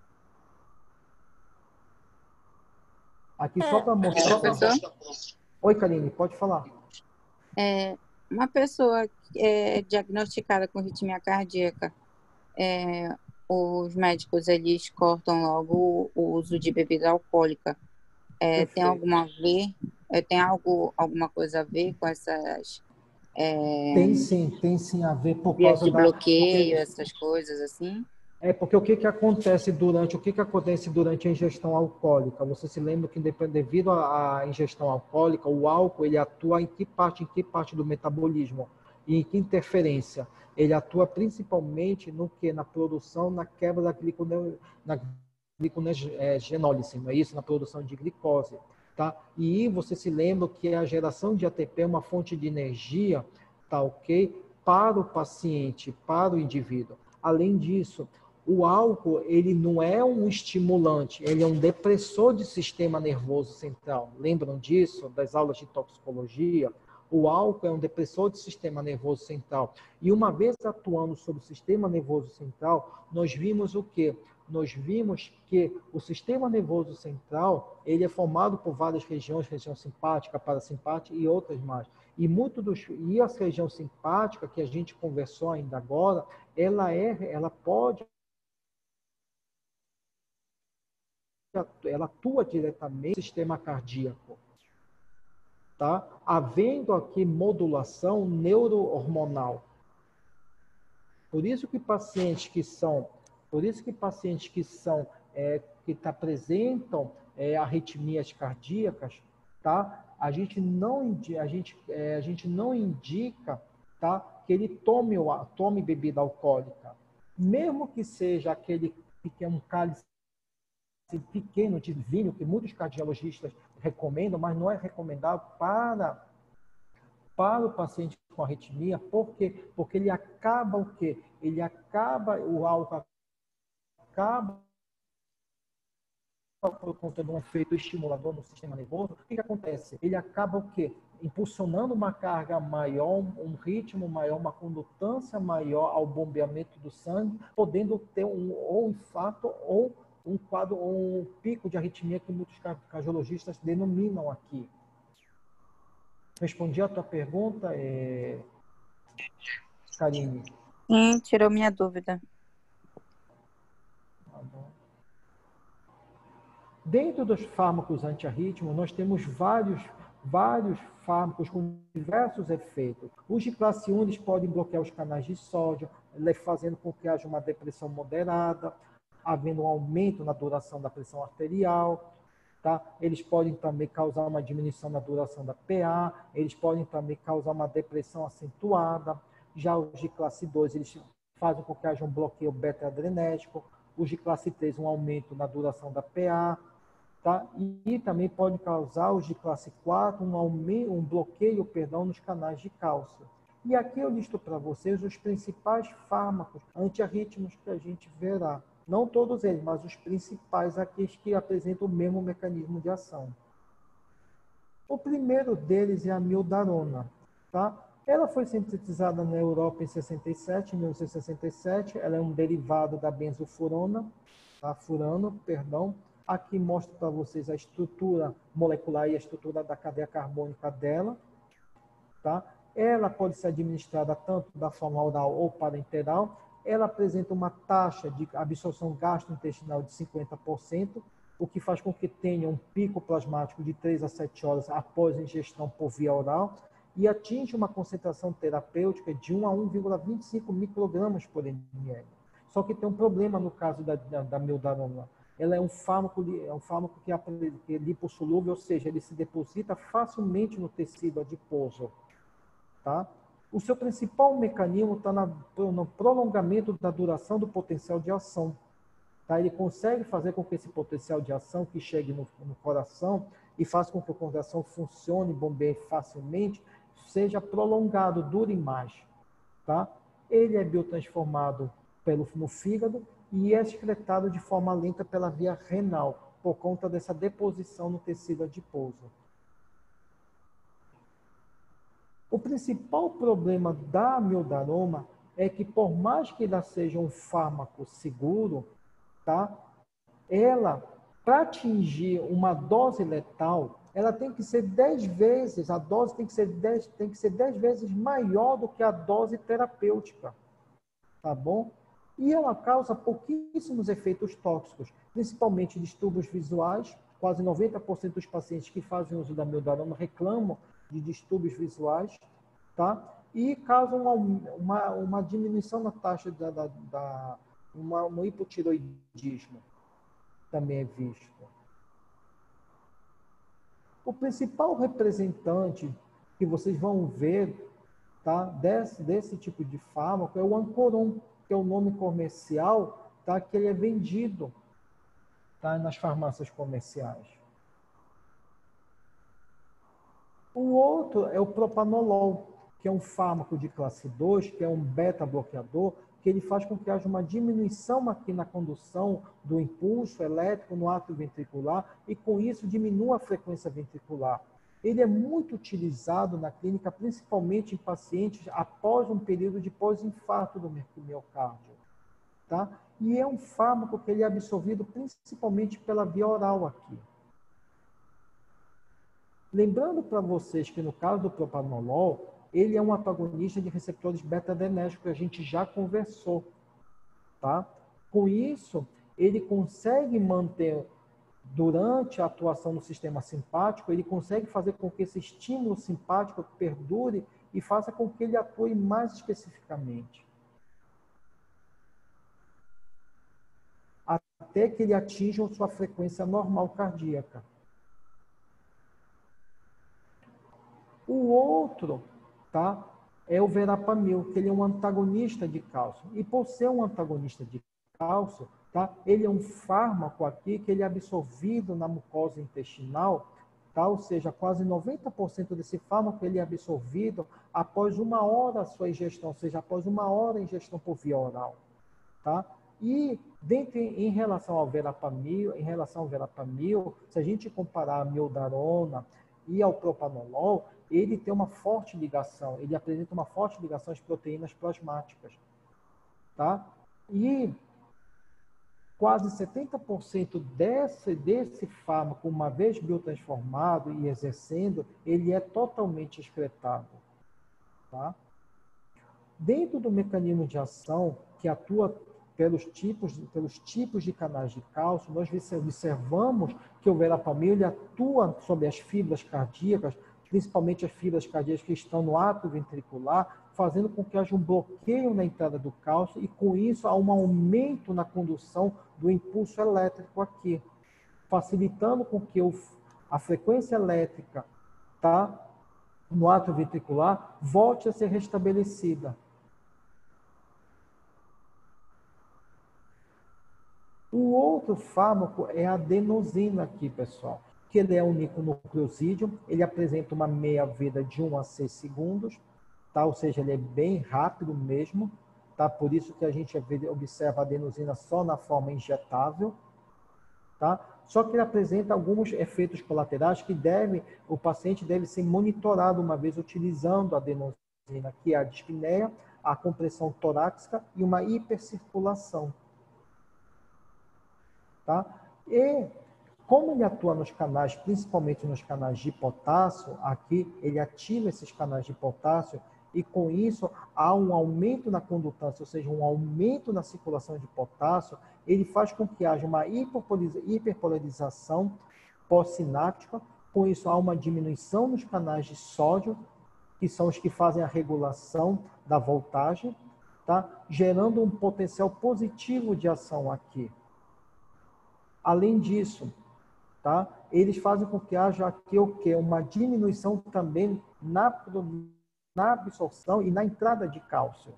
Aqui só para mostrar... Professor? Oi, Karine, pode falar. É, uma pessoa é, diagnosticada com arritmia cardíaca, é, os médicos eles cortam logo o uso de bebida alcoólica. É, tem alguma a ver? É, tem algo, alguma coisa a ver com essas... É, tem sim, tem sim a ver por vias causa de da... bloqueio, essas coisas assim? É porque o que, que acontece durante o que, que acontece durante a ingestão alcoólica? Você se lembra que devido à ingestão alcoólica, o álcool ele atua em que parte, em que parte do metabolismo e em que interferência? Ele atua principalmente no que na produção, na quebra da glicone, na glicogenólise, não é isso? Na produção de glicose, tá? E você se lembra que a geração de A T P é uma fonte de energia, tá, ok? Para o paciente, para o indivíduo. Além disso, o álcool, ele não é um estimulante, ele é um depressor de sistema nervoso central. Lembram disso, das aulas de toxicologia? O álcool é um depressor de sistema nervoso central. E uma vez atuando sobre o sistema nervoso central, nós vimos o quê? Nós vimos que o sistema nervoso central, ele é formado por várias regiões, região simpática, parasimpática e outras mais. E, muito dos, e a região simpática, que a gente conversou ainda agora, ela, é, ela pode ela atua diretamente no sistema cardíaco, tá? Havendo aqui modulação neurohormonal. Por isso que pacientes que são, por isso que pacientes que são, é, que tá, apresentam é, arritmias cardíacas, tá? A gente não, a gente, é, a gente não indica, tá? Que ele tome, tome bebida alcoólica, mesmo que seja aquele que é um cálice pequeno de vinho, que muitos cardiologistas recomendam, mas não é recomendado para, para o paciente com arritmia. Por quê? Porque ele acaba o quê? Ele acaba, o álcool acaba por conta de um efeito estimulador no sistema nervoso, o que, que acontece? Ele acaba o quê? Impulsionando uma carga maior, um ritmo maior, uma condutância maior ao bombeamento do sangue, podendo ter um ou infarto ou um quadro, um pico de arritmia que muitos cardiologistas denominam aqui. Respondi a tua pergunta, é... Karine? Sim, tirou minha dúvida. Tá bom. Dentro dos fármacos antiarrítmicos, nós temos vários, vários fármacos com diversos efeitos. Os de classe um eles podem bloquear os canais de sódio, fazendo com que haja uma depressão moderada, havendo um aumento na duração da pressão arterial. Tá? Eles podem também causar uma diminuição na duração da P A, eles podem também causar uma depressão acentuada. Já os de classe dois, eles fazem com que haja um bloqueio beta-adrenérgico. Os de classe três, um aumento na duração da P A. Tá? E também pode causar os de classe quatro, um, aumento, um bloqueio perdão, nos canais de cálcio. E aqui eu listo para vocês os principais fármacos antiarrítmicos que a gente verá. Não todos eles, mas os principais, aqueles que apresentam o mesmo mecanismo de ação. O primeiro deles é a mildarona. Tá? Ela foi sintetizada na Europa em sessenta e sete, mil novecentos e sessenta e sete. Ela é um derivado da benzofurona, tá? Furano, perdão. Aqui mostro para vocês a estrutura molecular e a estrutura da cadeia carbônica dela. Tá? Ela pode ser administrada tanto da forma oral ou parenteral. Ela apresenta uma taxa de absorção gastrointestinal de cinquenta por cento, o que faz com que tenha um pico plasmático de três a sete horas após a ingestão por via oral e atinge uma concentração terapêutica de um a um vírgula vinte e cinco microgramas por ml. Só que tem um problema no caso da, da, da mildarona. Ela é um fármaco, é um fármaco que é lipossolúvel, ou seja, ele se deposita facilmente no tecido adiposo. Tá? O seu principal mecanismo está no prolongamento da duração do potencial de ação. Tá? Ele consegue fazer com que esse potencial de ação que chegue no, no coração e faça com que o coração funcione, bombeie facilmente, seja prolongado, dure mais. Tá? Ele é biotransformado pelo, no fígado e é excretado de forma lenta pela via renal, por conta dessa deposição no tecido adiposo. O principal problema da mildarona é que, por mais que ela seja um fármaco seguro, tá? Ela, para atingir uma dose letal, ela tem que ser dez vezes, a dose tem que ser dez, tem que ser dez vezes maior do que a dose terapêutica, tá bom? E ela causa pouquíssimos efeitos tóxicos, principalmente distúrbios visuais. Quase noventa por cento dos pacientes que fazem uso da mildarona reclamam de distúrbios visuais, tá? E causam uma, uma, uma diminuição na taxa da, da, da uma, um hipotiroidismo, também é visto. O principal representante que vocês vão ver, tá, desse, desse tipo de fármaco é o Ancoron, que é o nome comercial, tá, que ele é vendido, tá, nas farmácias comerciais. O outro é o propanolol, que é um fármaco de classe dois, que é um beta-bloqueador, que ele faz com que haja uma diminuição aqui na condução do impulso elétrico no átrio ventricular e, com isso, diminua a frequência ventricular. Ele é muito utilizado na clínica, principalmente em pacientes após um período de pós-infarto do miocárdio. Tá? E é um fármaco que ele é absorvido principalmente pela via oral aqui. Lembrando para vocês que no caso do propanolol, ele é um antagonista de receptores beta-adrenérgicos que a gente já conversou. Tá? Com isso, ele consegue manter, durante a atuação no sistema simpático, ele consegue fazer com que esse estímulo simpático perdure e faça com que ele atue mais especificamente. Até que ele atinja sua frequência normal cardíaca. O outro, tá, é o verapamil, que ele é um antagonista de cálcio. E por ser um antagonista de cálcio, tá, ele é um fármaco aqui que ele é absorvido na mucosa intestinal, tá, ou seja, quase noventa por cento desse fármaco ele é absorvido após uma hora a sua ingestão, ou seja, após uma hora a ingestão por via oral. Tá? E dentro, em relação ao verapamil, em relação ao verapamil, se a gente comparar a miodarona e ao propanolol, ele tem uma forte ligação, ele apresenta uma forte ligação às proteínas plasmáticas, tá? E quase setenta por cento desse, desse fármaco, uma vez biotransformado e exercendo, ele é totalmente excretado, tá? Dentro do mecanismo de ação que atua pelos tipos, pelos tipos de canais de cálcio, nós observamos que o verapamil ele atua sobre as fibras cardíacas, principalmente as fibras cardíacas que estão no átrio ventricular, fazendo com que haja um bloqueio na entrada do cálcio e, com isso, há um aumento na condução do impulso elétrico aqui, facilitando com que o, a frequência elétrica, tá, no átrio ventricular volte a ser restabelecida. O outro fármaco é a adenosina aqui, pessoal, que ele é um niconucleosídeo, ele apresenta uma meia-vida de um a seis segundos, tá? Ou seja, ele é bem rápido mesmo, tá? Por isso que a gente observa a adenosina só na forma injetável, tá? Só que ele apresenta alguns efeitos colaterais que deve, o paciente deve ser monitorado uma vez utilizando a adenosina, que é a dispneia, a compressão torácica e uma hipercirculação. Tá? E como ele atua nos canais, principalmente nos canais de potássio, aqui ele ativa esses canais de potássio e com isso há um aumento na condutância, ou seja, um aumento na circulação de potássio, ele faz com que haja uma hiperpolarização pós-sináptica, com isso há uma diminuição nos canais de sódio, que são os que fazem a regulação da voltagem, tá? Gerando um potencial positivo de ação aqui. Além disso, tá? Eles fazem com que haja aqui o quê? Uma diminuição também na, na absorção e na entrada de cálcio.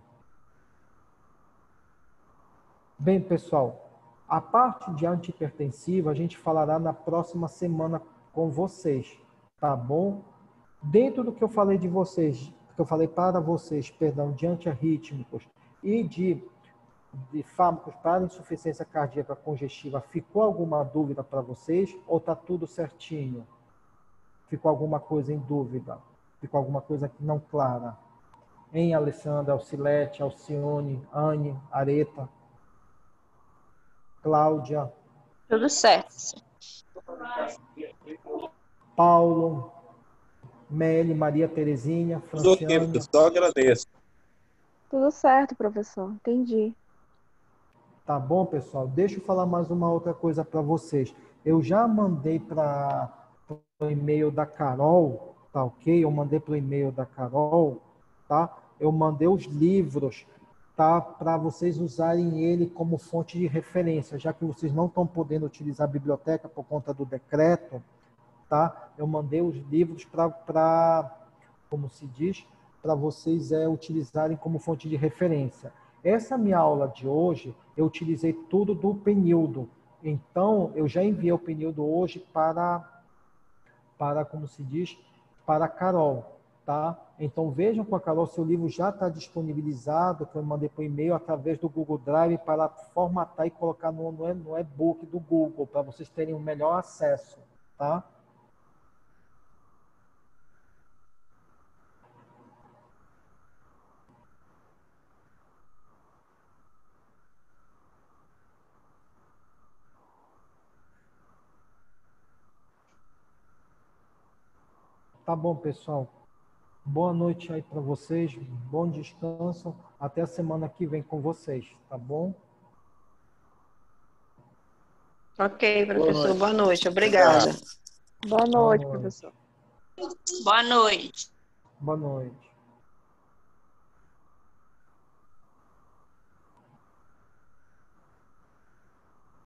Bem, pessoal, a parte de antihipertensiva a gente falará na próxima semana com vocês, tá bom? Dentro do que eu falei de vocês, que eu falei para vocês, perdão, de antiarrítmicos e de de fármacos para insuficiência cardíaca congestiva, ficou alguma dúvida para vocês? Ou está tudo certinho? Ficou alguma coisa em dúvida? Ficou alguma coisa aqui não clara? Em Alessandra, Alcilete, Alcione, Anne, Areta, Cláudia? Tudo certo. Paulo, Meli, Maria Terezinha, Franciane? Eu só agradeço. Tudo certo, professor. Entendi. Tá bom, pessoal? Deixa eu falar mais uma outra coisa para vocês. Eu já mandei para o e-mail da Carol, tá ok? Eu mandei para o e-mail da Carol, tá? Eu mandei os livros, tá? Para vocês usarem ele como fonte de referência, já que vocês não estão podendo utilizar a biblioteca por conta do decreto, tá? Eu mandei os livros para, como se diz, para vocês é, utilizarem como fonte de referência. Essa minha aula de hoje, eu utilizei tudo do Penildo. Então, eu já enviei o Penildo hoje para, para como se diz, para a Carol, tá? Então, vejam com a Carol, seu livro já está disponibilizado, que eu mandei por e-mail através do Google Drive para formatar e colocar no, no e-book do Google, para vocês terem um melhor acesso, tá? Tá bom, pessoal. Boa noite aí para vocês. Bom descanso. Até a semana que vem com vocês, tá bom? Ok, professor. Boa noite. Obrigada. Boa noite, Boa noite. professor. Boa noite. Boa noite.